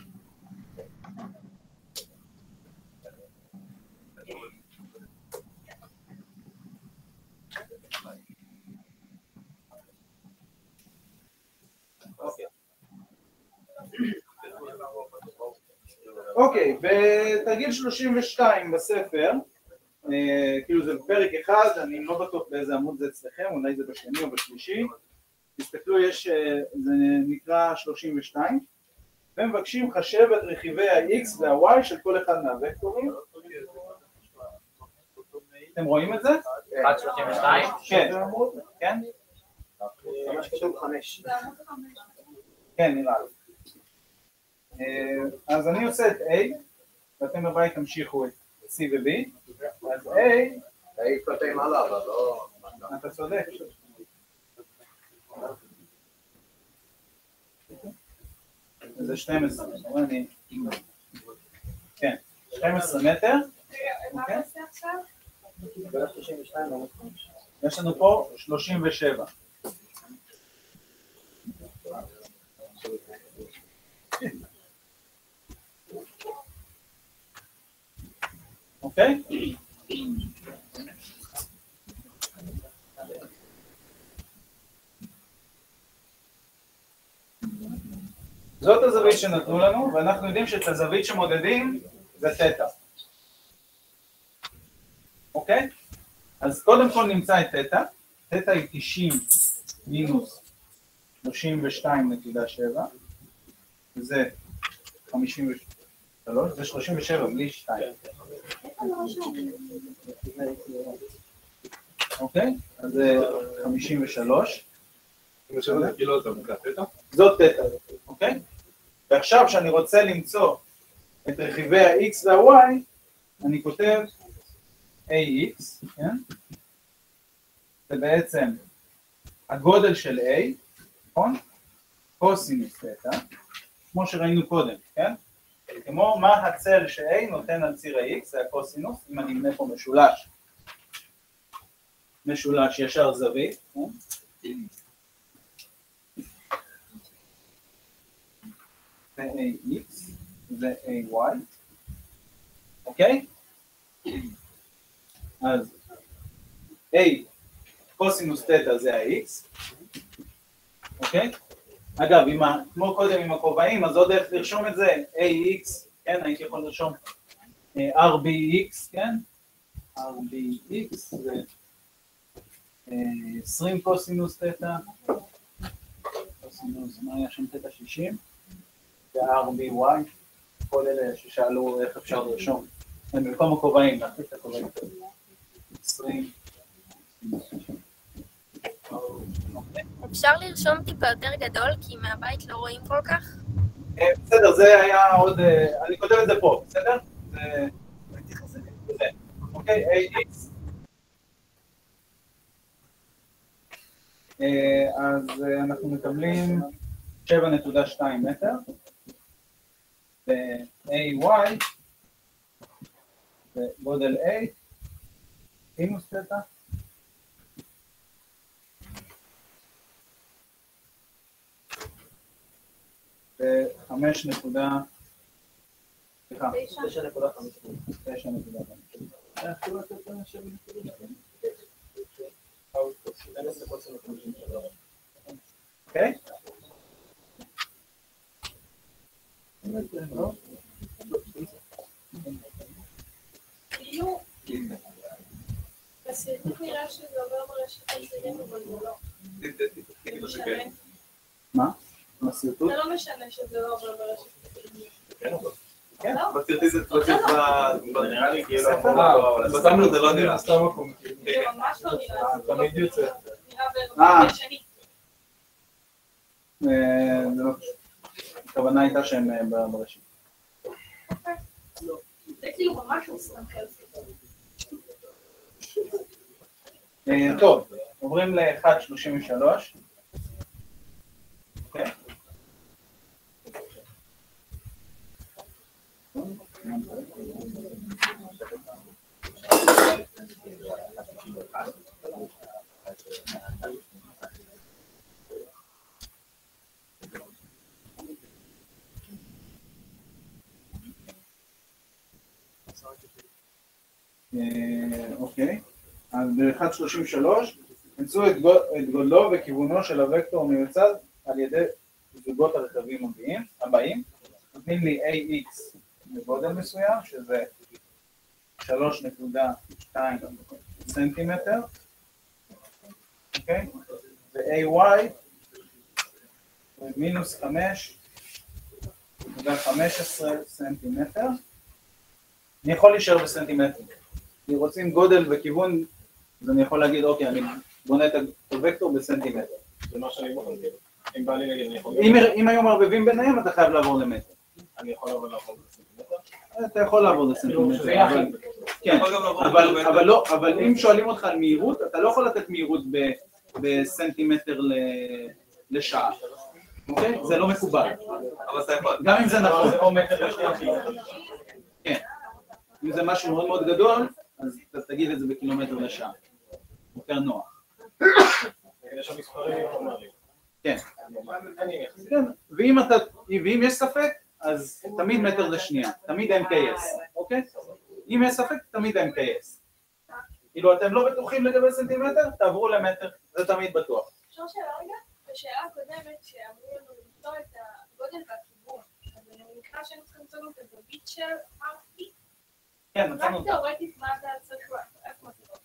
אוקיי, בתרגיל שלושים ושתיים בספר, כאילו זה בפרק אחד, אני לא בטוח באיזה עמוד זה אצלכם, אולי זה בשני או בשלישי, תסתכלו, יש, זה נקרא שלושים ושתיים, ומבקשים חשב את רכיבי ה-X וה-Y של כל אחד מהוקטורים. אתם רואים את זה?
אחת שלושים ושתיים?
כן. כן?
ממש כתוב חמש.
כן, נראה לי. אז אני עושה את A, ואתם בבית תמשיכו את C ו-B, אז A...
A כלפי מעלה, אבל לא...
אתה צודק. זה שתים עשרה, אני... כן, שתים עשרה מטר.
מה אתה עושה עכשיו?
יש לנו פה שלושים ושבע. אוקיי? זאת הזווית שנתנו לנו, ואנחנו יודעים שאת הזווית שמודדים זה תטא. אוקיי? אז קודם כל נמצא את תטא. תטא היא תשעים מינוס שלושים ושתיים נקודה שבע, וזה חמישים ושלוש, זה שלושים ושבע בלי שתיים. אוקיי? אז זה חמישים ושלוש. זאת תטא, אוקיי? ועכשיו כשאני רוצה למצוא את רכיבי ה-X וה-Y, אני כותב A X, כן? זה בעצם הגודל של A, נכון? קוסינוס תטא, כמו שראינו קודם, כן? כמו מה הצל ש-A נותן על ציר ה-X, זה הקוסינוס, אם אני אמנה פה משולש, משולש ישר זווית, כן? זה A X, זה A Y, אוקיי? אז A, קוסינוס תטא זה ה-X, אוקיי? אגב, כמו קודם עם הכובעים, אז עוד איך לרשום את זה, A X, כן, הייתי יכול לרשום R B X, כן? R B X זה עשרים קוסינוס תטא, קוסינוס, מה היה שם תטא שישים? זה R B Y, כל אלה ששאלו איך אפשר לרשום, במקום הכובעים, להחליף את הכובעים. עשרים.
אפשר לרשום טיפה יותר גדול, כי מהבית לא רואים כל כך?
בסדר, זה היה עוד, אני כותב את זה פה, בסדר? זה, אוקיי, A X. אז אנחנו מקבלים שבע נקודה שתיים מטר, ו-A Y, וגודל A, סינוס תטא, וחמש נקודה, סליחה, תשע נקודה חמש, תשע נקודה חמש. אוקיי?
כאילו, בסרטוט נראה שזה עובר ברשת הצירים, אבל זה לא.
מה? בסרטוט?
זה לא משנה שזה לא עובר ברשת הצירים.
כן,
בסרטוט זה נראה לי כאילו,
בסמנו זה לא נראה.
זה ממש לא נראה.
תמיד יוצא.
נראה בשני.
הכוונה הייתה שהם ברשת.
זה כאילו ממש לא סתם חלק.
טוב, עוברים ל-אחת שלושים ושלוש. אוקיי? אוקיי, אז ב-אחת שלושים ושלוש נמצאו את גודלו וכיוונו של הוקטור המיוצג על ידי זוגות הרכבים הבאים. נותנים לי איי אקס בגודל מסוים, שזה שלוש נקודה שתיים סנטימטר, אוקיי? ו-איי וואי מינוס חמש נקודה חמש עשרה סנטימטר. אני יכול להישאר בסנטימטר. אם רוצים גודל וכיוון, אז אני יכול להגיד, אוקיי, אני בונה את הוקטור בסנטימטר.
זה מה שאני בוחר, אם בא לי נגיד, אני יכול...
אם היו מערבבים ביניהם, אתה חייב לעבור למטר.
אני יכול לעבור לעבור לסנטימטר?
אתה יכול לעבור לסנטימטר. כן, אבל אם שואלים אותך על מהירות, אתה לא יכול לתת מהירות בסנטימטר לשעה. אוקיי? זה לא מקובל. גם אם זה נכון. כן. אם זה משהו מאוד מאוד גדול, אז אתה תגיד את זה בקילומטר לשעה. יותר נוח.
יש המספרים אומרים.
כן. ואם יש ספק, אז תמיד מטר לשנייה. תמיד אם קיי אס. אוקיי? אם יש ספק, תמיד אם קיי אס. כאילו אתם לא בטוחים לגבי סנטימטר, תעברו למטר. זה תמיד בטוח.
אפשר שאלה רגע? בשאלה הקודמת שאמרו לנו למצוא את הגודל והכיוון. אז אני מניחה שהיינו צריכים למצוא את הזווית של אר פי.
כן,
רק תאורטית מה אתה צריך לעשות, איך מצאות?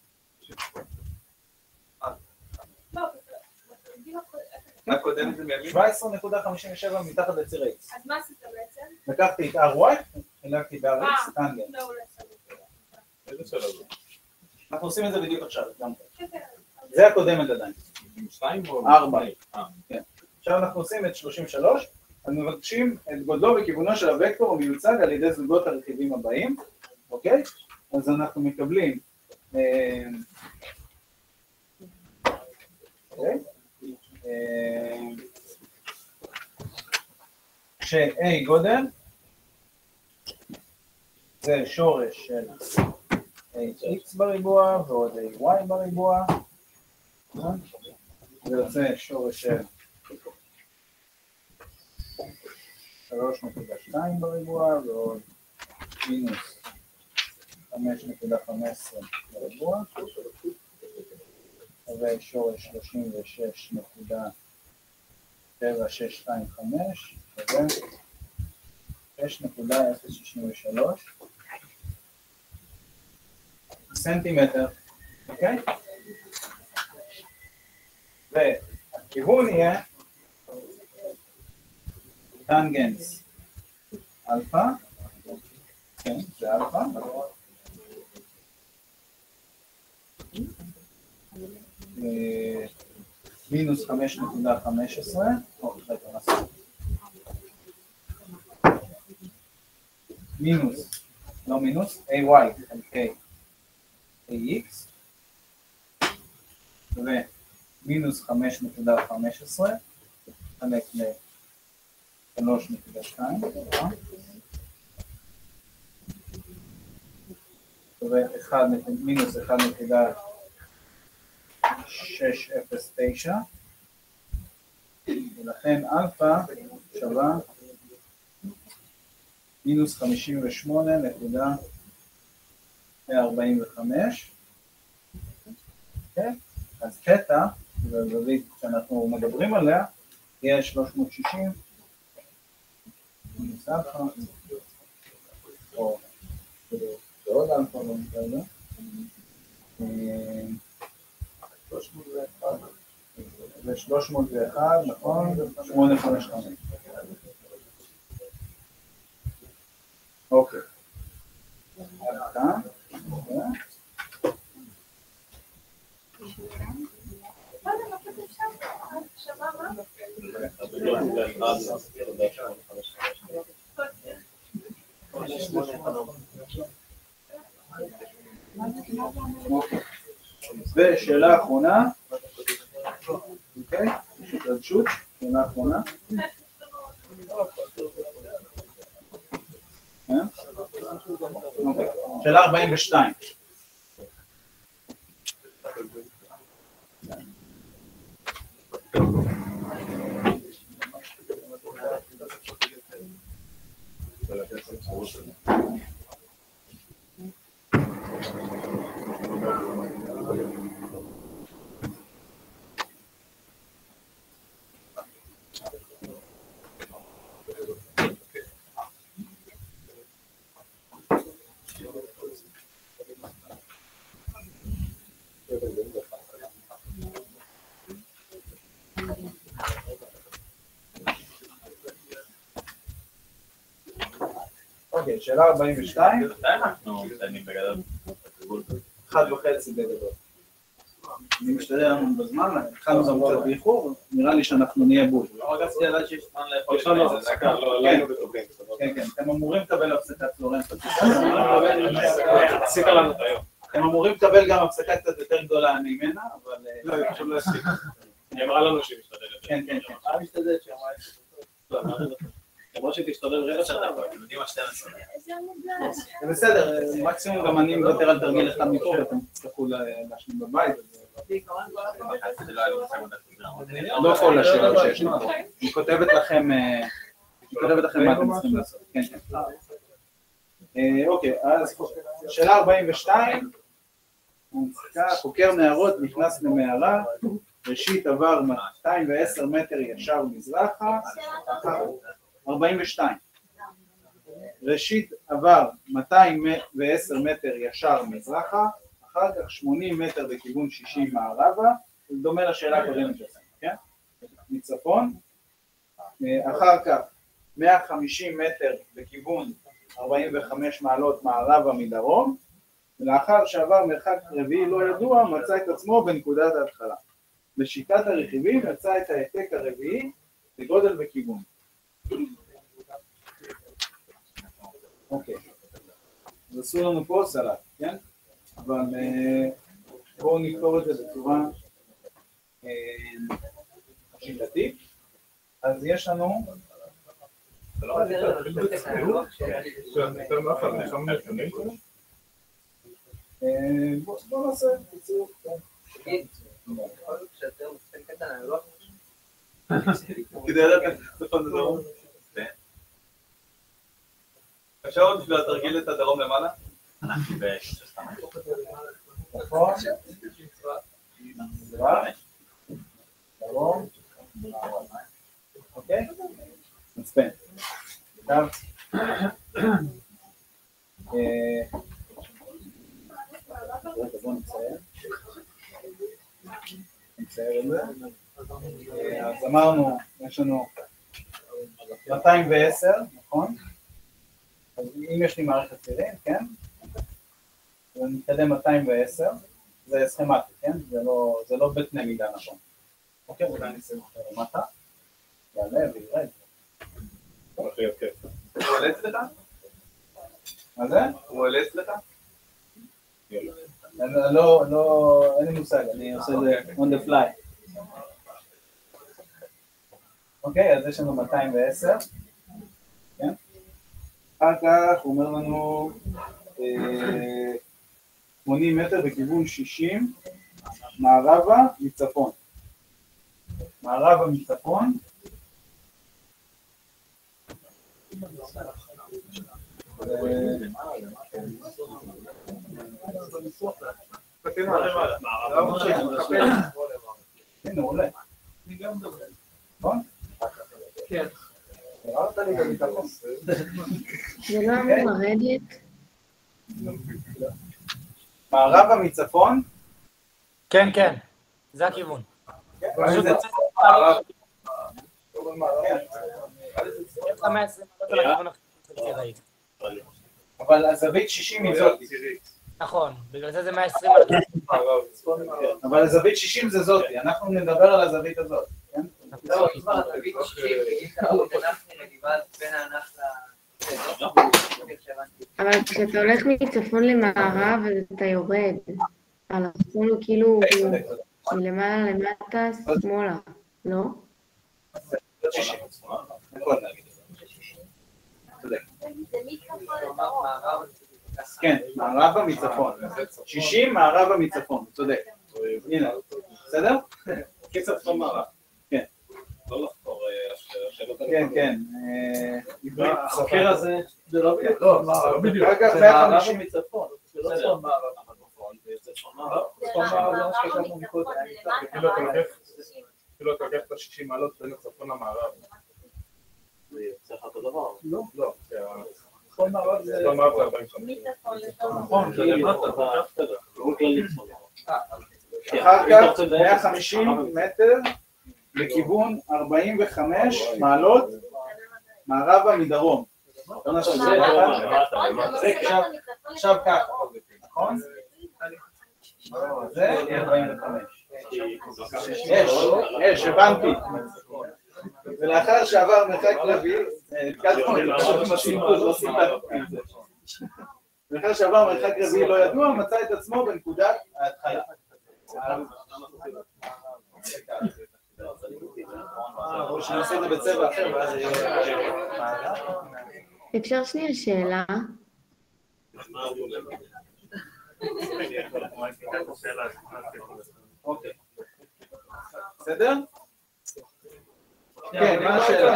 לא,
מה קודם זה מימין?
שבע עשרה נקודה חמישים ושבע מתחת לציר X.
אז מה עשית בעצם?
לקחתי את אר וואי, חילקתי ב-אר אקס, טנגנט.
איזה שאלה זו?
אנחנו עושים את זה בדיוק עכשיו, גם פה. זה הקודמת עדיין.
שתיים או...
ארבע. כן. עכשיו אנחנו עושים את שלושים ושלוש, אז מבקשים את גודלו וכיוונו של הוקטור המיוצג על ידי זוגות הרכיבים הבאים. אוקיי? אז אנחנו מקבלים ש-A גודל זה שורש של X בריבוע ועוד Y בריבוע, זה יוצא שורש של שלוש נקודה שתיים בריבוע ועוד מינוס חמש נקודה חמש עשרה בריבוע, ושורש שלושים ושש נקודה שבע שש שתיים חמש, שווה שש נקודה אפס שישים ושלוש סנטימטר, אוקיי? והכיוון יהיה טנגנס אלפא, כן, זה אלפא, מינוס חמש נקודה חמש עשרה, מינוס, לא מינוס, איי וואי חלקי איי אקס, ומינוס חמש נקודה חמש עשרה, חלק ל-שלוש נקודה שתיים, ומינוס אחד נקודה שש אפס תשע, ולכן אלפא שווה מינוס חמישים ושמונה נקודה ארבעים וחמש. אז תטא, והזווית שאנחנו מדברים עליה, תהיה שלוש מאות שישים מינוס אלפא, או עוד אלפא במקרה הזה. זה שלוש מאות ואחת, נכון? שמונה חמש חמש. אוקיי. עד כאן. ושאלה אחרונה, אוקיי, התרגשות, שאלה האחרונה. שאלה ארבעים ושתיים. אוקיי, שאלה ארבעים ושתיים.
אנחנו מתעניינים בגדול.
אחד וחצי בגדול. אני משתדל לנו בזמן, התחלנו גם קצת באיחור, נראה לי שאנחנו נהיה בול.
לא, רק רציתי לדעת שיש זמן לאכול לפני זה, זה הקר, לא היינו בטוחים.
כן, כן, אתם אמורים לקבל הפסקת פלורנס.
עשית לנו את היום.
אתם אמורים לקבל גם הפסקה קצת יותר גדולה ממנה, אבל...
לא, היא פשוט לא הספיקה. היא אמרה לנו שהיא משתדלת.
כן, כן, כן.
מה משתדלת שהיא אמרה את זה? למרות שהיא תשתדל רבע שעה, אבל אתם יודעים מה שתים עשרה.
זה בסדר, מקסימום גם אני מוותר על תרגיל אחד מפה, ואתם תצטרכו להשלים בבית. לא כל השאלות שיש לי פה. היא כותבת לכם, היא כותבת לכם מה אתם צריכים לעשות. כן, כן. אוקיי, אז שאלה ארבעים ושתיים. חוקר נערות נכנס למערה, ראשית עבר מאתיים ועשר מטר ישר מזרחה, ארבעים ושתיים. ראשית עבר מאתיים ועשר מטר ישר מזרחה, אחר כך שמונים מטר בכיוון שישים מערבה, זה דומה לשאלה הקודמת שלכם, כן? מצפון, אחר כך מאה וחמישים מטר בכיוון ארבעים וחמש מעלות מערבה מדרום, ולאחר שעבר מרחק רביעי לא ידוע, מצא את עצמו בנקודת ההתחלה. בשיטת הרכיבים מצא את העתק הרביעי לגודל וכיוון. אוקיי, אז עשו לנו פה סלט, כן? אבל בואו נכתוב את זה בצורה שיטתית. אז יש לנו... בואו נעשה את זה. כדי לדעת את הדרום.
אפשר עוד בשביל התרגיל את הדרום למעלה? אנחנו בשש פעמים.
נכון. דרום. אוקיי? מצפן. עכשיו. בואו נצייר. נצייר את זה. אז אמרנו, יש לנו מאתיים ועשר, נכון? אז אם יש לי מערכת צירים, כן? אז אני מתקדם מאתיים ועשר, זה סכמטי, כן? זה לא, זה לא בתנה מידה נכון. אוקיי, אולי אני אעשה אחר למטה, יעלה וירד.
הוא
עולה אצלך?
מה זה?
הוא עולה אצלך?
לא, לא, אין לי מושג, אני עושה את זה on the fly. אוקיי, אז יש לנו מאתיים ועשר, כן? אחר כך הוא אומר לנו שמונים מטר בכיוון שישים, מערבה מצפון. מערבה מצפון. הנה, עולה. נכון? כן. הררת לי בביטחון.
זה לא אמור לרדת?
מערבה מצפון?
כן, כן. זה הכיוון.
אבל הזווית שישים היא זאתי.
נכון, בגלל זה זה מאה ועשרים.
אבל הזווית שישים זה זאתי, אנחנו נדבר על הזווית הזאת.
לא, כבר הזווית שישים, אנחנו נגיבה בין הענף ל...
אבל כשאתה הולך מצפון למערב, אז אתה יורד. על הצפון הוא כאילו מלמעלה למטה, שמאלה. לא?
שישים. נכון להגיד. צודק. כן, מערבה מצפון. שישים מערבה מצפון, צודק. הנה, בסדר?
קיצר צפון מערב.
כן.
לא לחקור השאלות האלה.
כן, כן.
החוקר הזה, זה לא בדיוק.
לא, לא בדיוק.
אגב, מאה וחמישים
מצפון. זה לא
בסדר.
צפון מערב.
אבל בפועל זה צפון מערב.
צפון מערב זה מה שחשבנו מקודם. כאילו אתה לוקח כאילו אתה לוקח את ה-שישים מעלות בין הצפון למערב.
זה יוצא לך אותו דבר.
לא, לא.
צפון מערב זה...
צפון מערב זה ארבעים וחמש.
נכון, זה למטה, בסדר. לא כללי צפון מערב.
אחר כך מאה וחמישים מטר לכיוון ארבעים וחמש מעלות מערבה מדרום. עכשיו ככה, נכון? זה ארבעים וחמש. יש, יש, הבנתי. ולאחר שעבר מרחק רביעי, לאחר שעבר מרחק רביעי לא ידוע, מצא את עצמו בנקודת ההתחלה. או שנעשה את זה בצבע אחר ואז יהיה...
אפשר שנייה שאלה?
אוקיי. בסדר? כן, מה השאלה?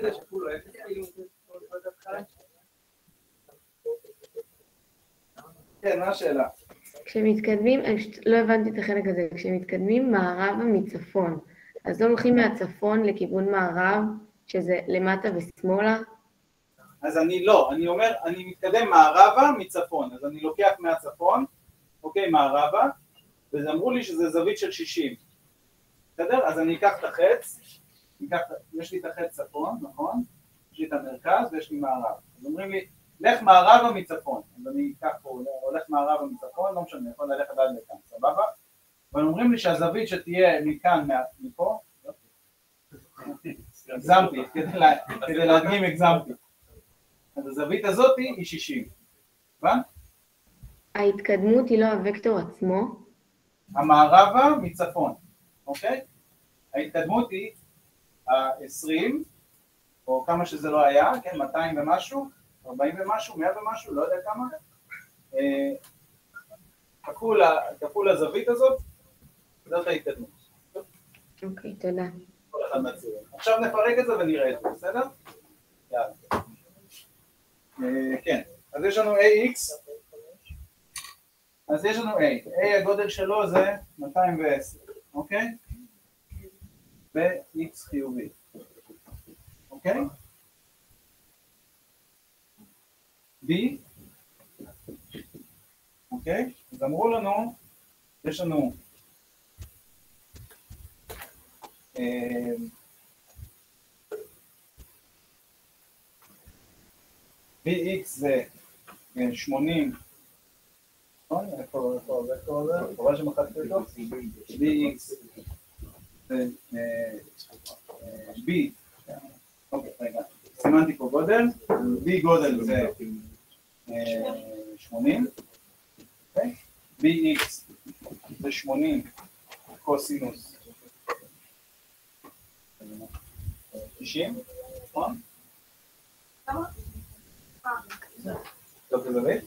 כן, מה השאלה?
כשמתקדמים, לא הבנתי את החלק הזה, כשמתקדמים מערבה מצפון, אז לא הולכים מהצפון לכיוון מערב, שזה למטה ושמאלה?
אז אני לא, אני אומר, אני מתקדם מערבה מצפון, אז אני לוקח מהצפון, אוקיי, מערבה, וזה אמרו לי שזה זווית של שישים. בסדר? אז אני אקח את החץ, אקח, יש לי את החץ צפון, נכון? יש לי את המרכז ויש לי מערב. אז אומרים לי, לך מערבה מצפון. אז אני אקח פה, הולך מערבה מצפון, לא משנה, יכול ללכת עד לכאן, סבבה? אבל אומרים לי שהזווית שתהיה מכאן, מפה, הגזמתי, כדי להדגים הגזמתי. אז הזווית הזאת היא שישים. הבנת?
ההתקדמות היא לא הוקטור עצמו?
המערבה מצפון, אוקיי? ההתקדמות היא ה-עשרים, או כמה שזה לא היה, כן, מאתיים ומשהו, ארבעים ומשהו, מאה ומשהו, לא יודע כמה, כפול הזווית הזאת, זאת ההתקדמות.
אוקיי, תודה.
כל אחד מהצירים. עכשיו נפרק את זה ונראה את זה, בסדר? יאללה. כן, אז יש לנו איי איקס, אז יש לנו A, A הגודל שלו זה מאתיים ועשר, אוקיי? ו-X חיובי, אוקיי? B, אוקיי? אז אמרו לנו, יש לנו בי אקס זה שמונים, נכון? איפה הוקטור הזה? חובה שמחקתי אותו? בי אקס זה B, אוקיי, רגע, סימנתי פה גודל, B גודל זה שמונים, אוקיי? בי אקס זה שמונים קוסינוס תשעים, נכון?
כמה?
טוב, זה זווית?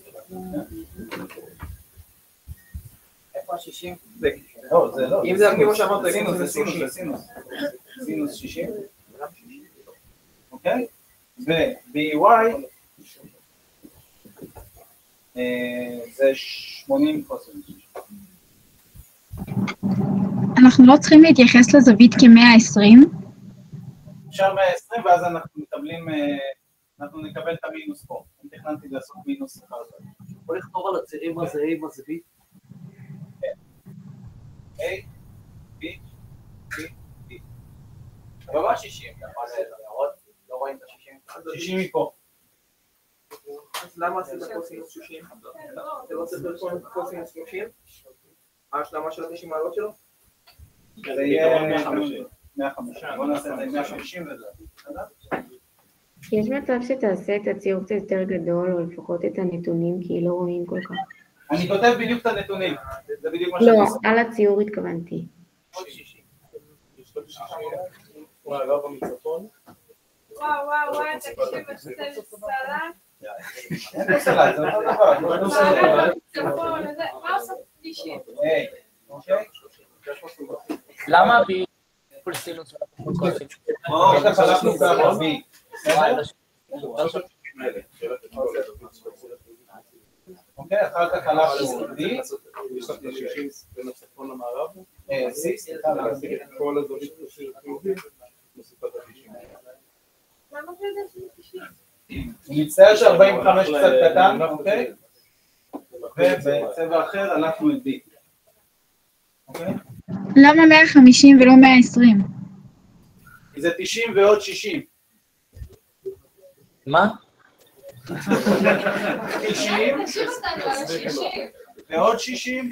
איפה ה-שישים?
לא, זה לא.
אם זה כמו שאמרת,
סינוס, זה סינוס, זה סינוס. סינוס שישים. אוקיי? ו-בי וואי זה שמונים קוסינוס.
אנחנו לא צריכים להתייחס לזווית כ-מאה ועשרים?
אפשר מאה ועשרים ואז אנחנו מקבלים, אנחנו נקבל את המינוס פה. אני תכננתי לעשות מינוס אחר כך.
יכול לכתוב על הצירים מה זה A, מה זה B?
A, B, B, B. סבבה?
שישים, אתה יכול להראות? לא רואים את ה-שישים?
שישים מפה.
אז למה עשית קוסינוס שישים? אתה לא צריך לרשום קוסינוס שלושים? ההשלמה של ה-תשעים מעלות שלו?
זה יהיה מאה וחמישים. בוא נעשה את זה עם מאה וחמישים וזה.
יש מצב שתעשה את הציור קצת יותר גדול, או לפחות את הנתונים, כי לא רואים כל כך.
אני כותב בדיוק את הנתונים. זה בדיוק מה שאני עושה.
לא, על הציור התכוונתי.
מערב המצפון.
וואו, וואו, וואו, תקשיב, יש צוות סלט.
אין פה סלט, זה אותו דבר.
מערב המצפון, איזה- מה עושה פלישים?
היי, אוקיי?
למה בפול סינוס ולפול קוסינוס?
יש לך חלקנו בערבי. אוקיי, אחר כך הלכנו D.
יש לך את ה-שישים בין הצפון למערב?
C, סליחה,
כל הזווית בסיר חיובי, מוסיפה את ה-תשעים.
למה אתה יודע שזה תשעים?
אני מצטער ש-ארבעים וחמש קצת קטן, אוקיי? ובצבע אחר הלכנו את D. אוקיי?
למה מאה וחמישים ולא מאה ועשרים?
כי זה תשעים ועוד שישים.
מה?
תשעים
תשאיר אותנו על השישים.
ועוד שישים.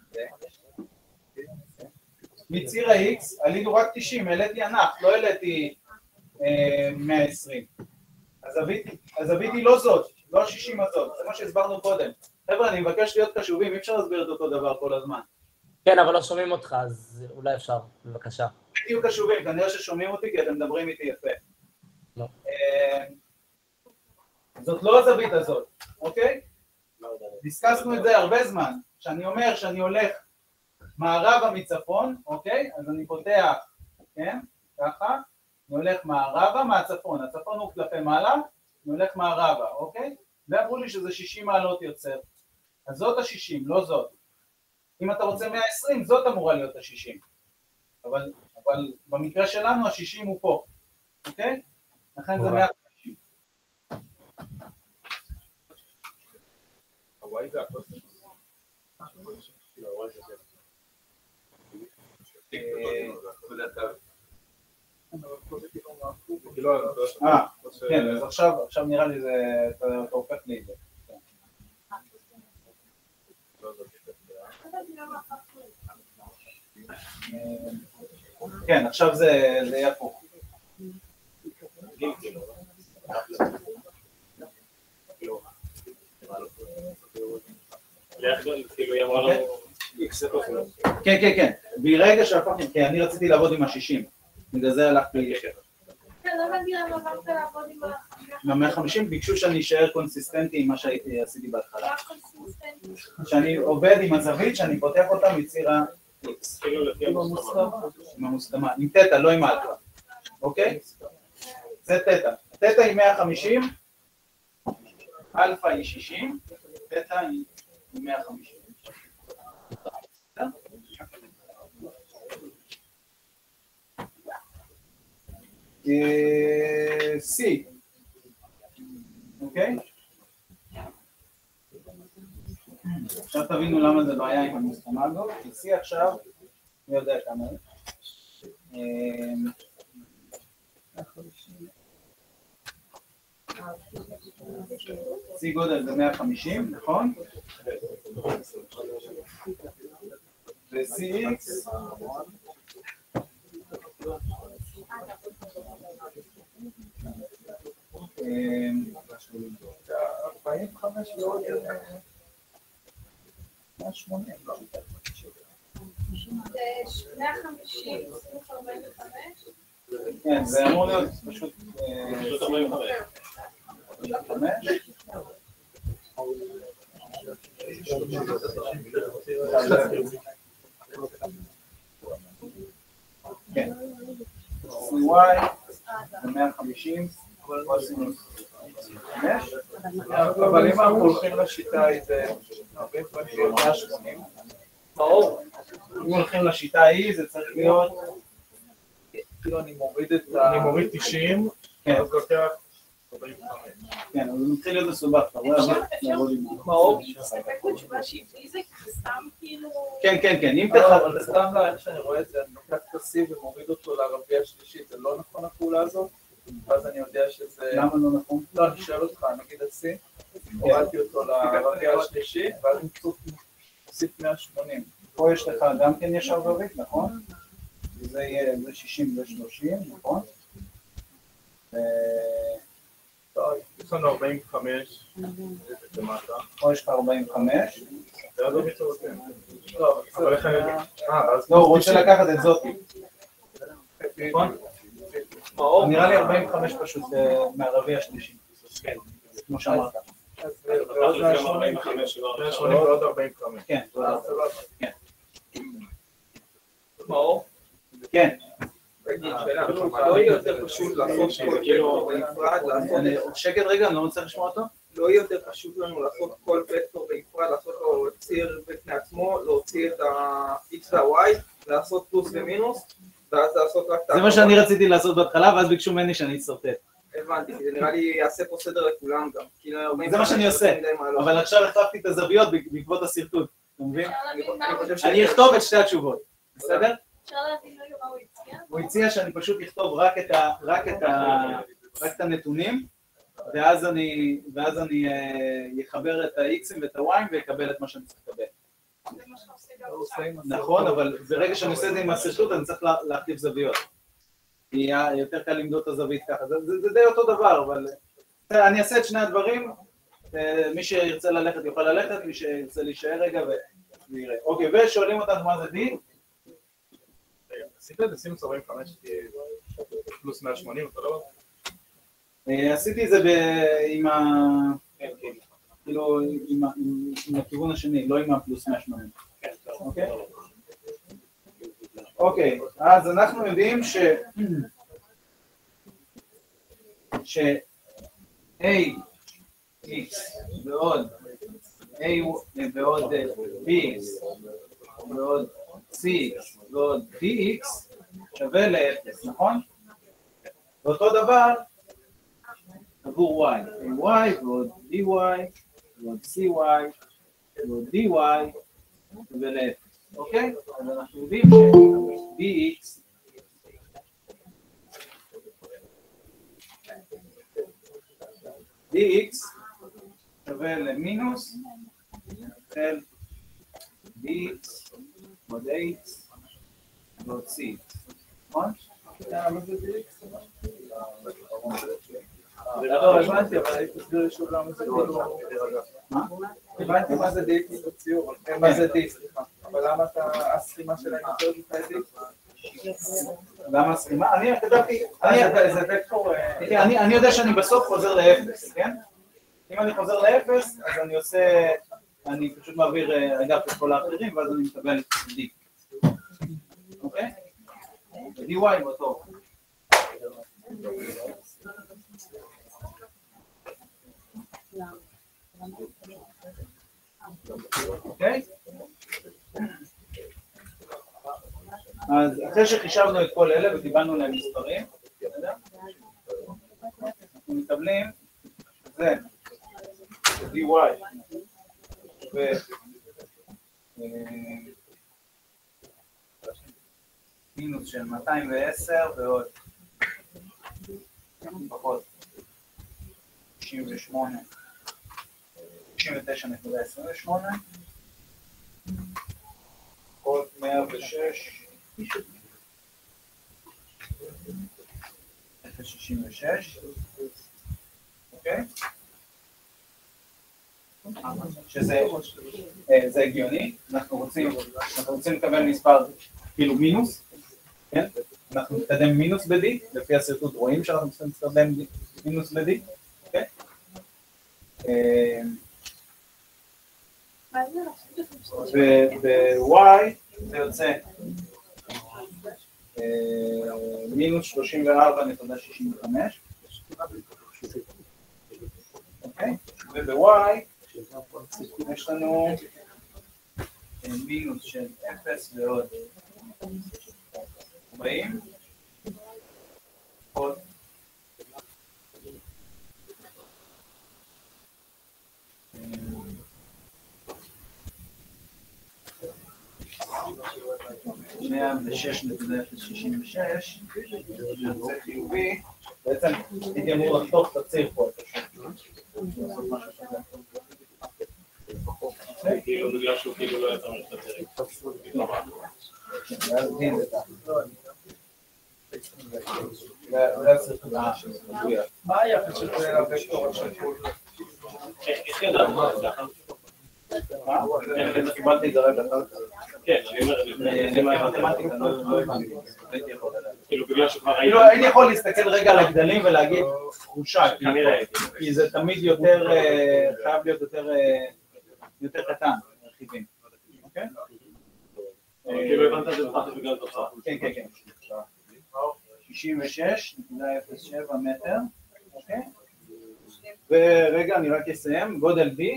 מציר ה-X עלינו רק תשעים, העליתי ענק, לא העליתי מאה ועשרים. הזווית היא לא זאת, לא ה-שישים הזאת, זה מה שהסברנו קודם. חבר'ה, אני מבקש להיות קשובים, אי אפשר להסביר את אותו דבר כל הזמן.
כן, אבל לא שומעים אותך, אז אולי אפשר, בבקשה.
תהיו קשובים, כנראה ששומעים אותי כי אתם מדברים איתי יפה.
לא.
זאת לא הזווית הזאת, אוקיי? דיסקסנו את זה הרבה זמן. כשאני אומר שאני הולך מערבה מצפון, אוקיי? אז אני פותח, כן? ככה. אני הולך מערבה מהצפון. הצפון הוא כלפי מעלה, אני הולך מערבה, אוקיי? ואמרו לי שזה שישים מעלות יוצר. אז זאת ה-שישים, לא זאת. אם אתה רוצה מאה ועשרים, זאת אמורה להיות ה-שישים. אבל, אבל במקרה שלנו ה-שישים הוא פה, אוקיי? לכן זה מאה וחמישים.
הוואי זה הכל.
אה, כן, אז עכשיו, עכשיו נראה לי זה, אתה הופך לי את זה. כן, עכשיו זה יהיה הפוך. כן, כן, כן. ברגע שהפכנו, כי אני רציתי לעבוד עם ה-שישים, בגלל זה הלכתי...
כן, לא הבנתי למה עברת לעבוד עם ה...
עם ה-מאה וחמישים ביקשו שאני אשאר קונסיסטנטי עם מה שעשיתי בהתחלה. שאני עובד עם הזווית, שאני פותח אותה מציר ה-X. עם המוסכמה, עם תטא, לא עם אלפא. אוקיי? זה תטא. תטא היא מאה וחמישים, אלפא היא שישים, תטא היא מאה וחמישים. C, אוקיי? עכשיו תבינו למה זה בעיה עם המוסכמה הזאת, כי C עכשיו, אני יודע כמה C גודל זה מאה וחמישים, נכון? ו-C X ארבעים וחמש ועוד מאה ושמונים.
זה מאה וחמישים, ארבעים וחמש?
כן, זה אמור להיות פשוט...
פשוט ארבעים וחמש.
כן. סי וואי זה מאה וחמישים, אבל אם אנחנו הולכים לשיטה היא זה מאה ושמונים. ברור. אם הולכים לשיטה היא זה צריך להיות... כאילו אני מוריד את ה...
אני מוריד תשעים, אז לוקח ארבעים וחמש.
כן, אבל זה מתחיל להיות מסובך, אתה רואה? כן, כן, כן, אם תחד...
אבל סתם לא, איך שאני רואה את זה, אני לוקח את ה-C ומוריד אותו לערבי השלישית, זה לא נכון הפעולה הזאת? ואז אני יודע שזה...
למה לא נכון?
לא, אני שואל אותך, נגיד ה-C, הורדתי אותו לערבי השלישית, ואז אני מוסיף מאה ושמונים.
פה יש לך גם כן יש ערבית, נכון? זה יהיה, זה שישים ושלושים, נכון?
יש לנו ארבעים וחמש, למטה.
פה יש לך ארבעים וחמש.
זה לא מצטרפים. אבל איך אני יודע?
לא, הוא רוצה לקחת את זאת. נכון? נראה לי ארבעים וחמש פשוט מהרביע השלישי. כן, כמו שאמרת.
ועוד מאה שמונים ועוד ארבעים וחמש.
כן, כן.
מאור?
כן.
שאלה, לא יהיה יותר פשוט לעשות כל וקטור בנפרד, לעשות...
שקט רגע, אני לא מצליח לשמוע אותו.
לא יהיה יותר פשוט לנו לעשות כל וקטור בנפרד, לעשות לו ציר בפני עצמו, להוציא את ה-X וה-Y, לעשות פלוס ומינוס, ואז לעשות רק את ה...
זה מה שאני רציתי לעשות בהתחלה, ואז ביקשו ממני שאני אצטרטט.
הבנתי, זה נראה לי יעשה פה סדר לכולם גם.
זה מה שאני עושה, אבל עכשיו החלפתי את הזוויות בעקבות הסרטוט, אתה מבין? אני אכתוב את שתי התשובות, בסדר?
אפשר להבין רגע מה הוא הציע?
הוא הציע שאני פשוט אכתוב רק את ה, רק את ה, רק את הנתונים, ואז אני, ואז אני אחבר את ה-X'ים ואת ה-Y'ים ויקבל את מה שאני צריך לקבל. נכון, אבל ברגע שאני עושה את זה עם הסרטוט, אני צריך להחליף זוויות. יהיה יותר קל למדוד את הזווית ככה, זה, זה, זה די אותו דבר, אבל אני אעשה את שני הדברים, מי שירצה ללכת יוכל ללכת, מי שירצה להישאר רגע ויראה. אוקיי, ושואלים אותנו מה זה D?
עשית את זה סינוס ארבעים וחמש פלוס מאה שמונים, אתה לא?
עשיתי את זה עם ה... כאילו, עם הכיוון השני, לא עם הפלוס מאה שמונים. אוקיי? אוקיי, אז אנחנו יודעים ש... ש... A, X ועוד A ועוד B ועוד C ועוד D X שווה ל-אפס, נכון? ואותו דבר עבור Y, A Y ועוד D Y ועוד C Y ועוד D Y שווה ל-אפס, אוקיי? אז אנחנו יודעים ש-D X D X שווה למינוס של D X ועוד X ועוד C, נכון?
למה זה D X? לא, הבנתי, אבל אני תסביר לי שוב למה זה כאילו...
מה?
הבנתי מה זה D X בציור, מה זה D, סליחה. אבל למה הסכימה שלהם יותר לך את D?
למה הסכימה? אני כתבתי...
זה וקטור...
אני יודע שאני בסוף חוזר לאפס, כן? אם אני חוזר לאפס, אז אני עושה... אני פשוט מעביר אגף את כל האחרים, ואז אני מקבל D. אוקיי? די וואי באותו. אוקיי? אז אחרי שחישבנו את כל אלה וקיבלנו להם מספרים, אנחנו מקבלים זה די וואי ו... מינוס של מאתיים ועשר ועוד פחות שישים ושמונה שישים ותשע נקודה עשרים ושמונה עוד מאה ושש אפס שישים ושש, אוקיי? שזה זה הגיוני, אנחנו רוצים אנחנו רוצים לקבל מספר כאילו מינוס, כן? אנחנו נתקדם מינוס ב-D, לפי הסרטוט רואים שאנחנו צריכים להתקדם מינוס ב-D, אוקיי? ב-Y זה יוצא מינוס שלושים וארבע נקודה שישים וחמש, אוקיי? וב-Y יש לנו מינוס של אפס ועוד ארבעים, עוד מאה ושש נקודה אפס שישים ושש, זה חיובי, בעצם הייתי אמור לחתוך את הציר פה,
כאילו בגלל שהוא כאילו לא יצא משתתרים.
מה היחס של זה לוקטור השקול?
איך ידעת מה זה?
מה? קיבלתי את זה רגע,
כן, אני אומר,
זה מתמטיקה, לא הבנתי, הייתי יכול לדעת.
כאילו בגלל שכבר ראיתי...
כאילו הייתי יכול להסתכל רגע על הגדלים ולהגיד תחושה, כי זה תמיד יותר, חייב להיות יותר קטן, רכיבים. אוקיי?
כאילו הבנת את זה בתחת בגלל תוצאה.
כן, כן, כן. שישים ושש נקודה אפס שבע מטר, אוקיי? ורגע, אני רק אסיים, גודל B,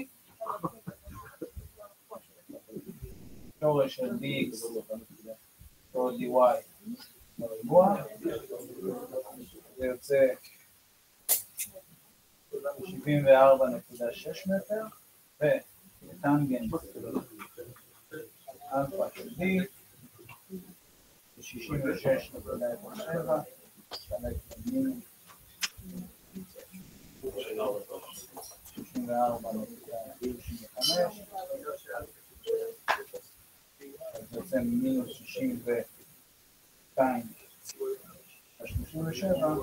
שורש של dx, או dy, בריבוע, זה יוצא שבעים וארבע נקודה שש מטר, וטנגנט אלפא של d, שישים ושש נקודה אפס שבע, שישים וארבע נקודה שישים וחמש, זה יוצא מינוס שישים ושתיים, שלושים ושבע,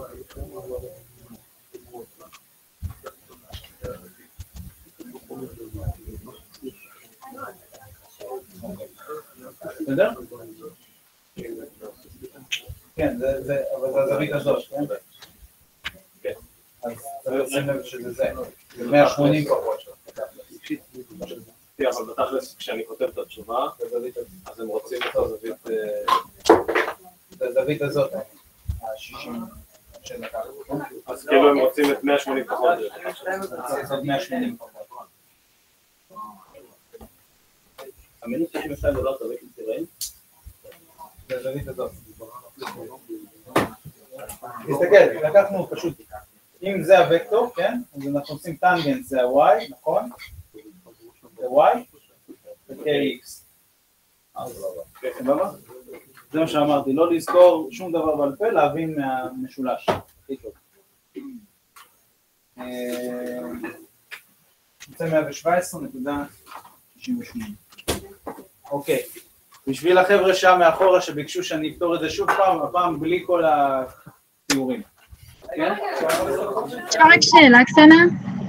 בסדר? כן, זה, אבל זה הזווית הזאת, כן? כן. אז צריך לשים לב שזה זה, זה מאה ושמונים פחות.
אבל בתכלס, כשאני כותב את התשובה, אז הם רוצים את הזווית...
זה הזווית הזאת, ה-שישים של לקחת.
אז כאילו הם רוצים את מאה ושמונים פחות.
זאת מאה ושמונים פחות.
המינוס שישים ושתיים דולר זווית לציראים?
זה הזווית הזאת. תסתכל, לקחנו פשוט, אם זה הוקטור, כן? אז אנחנו עושים טנגנט, זה ה-y, נכון? זה y ו-kx. זה מה שאמרתי, לא לזכור שום דבר בעל פה, להבין מהמשולש. נמצא מאה ושבע עשרה נקודה שישים ושמונה. אוקיי, בשביל החבר'ה שם מאחורה שביקשו שאני אפתור את זה שוב פעם, הפעם בלי כל התיאורים. כן?
אפשר רק שאלה קטנה?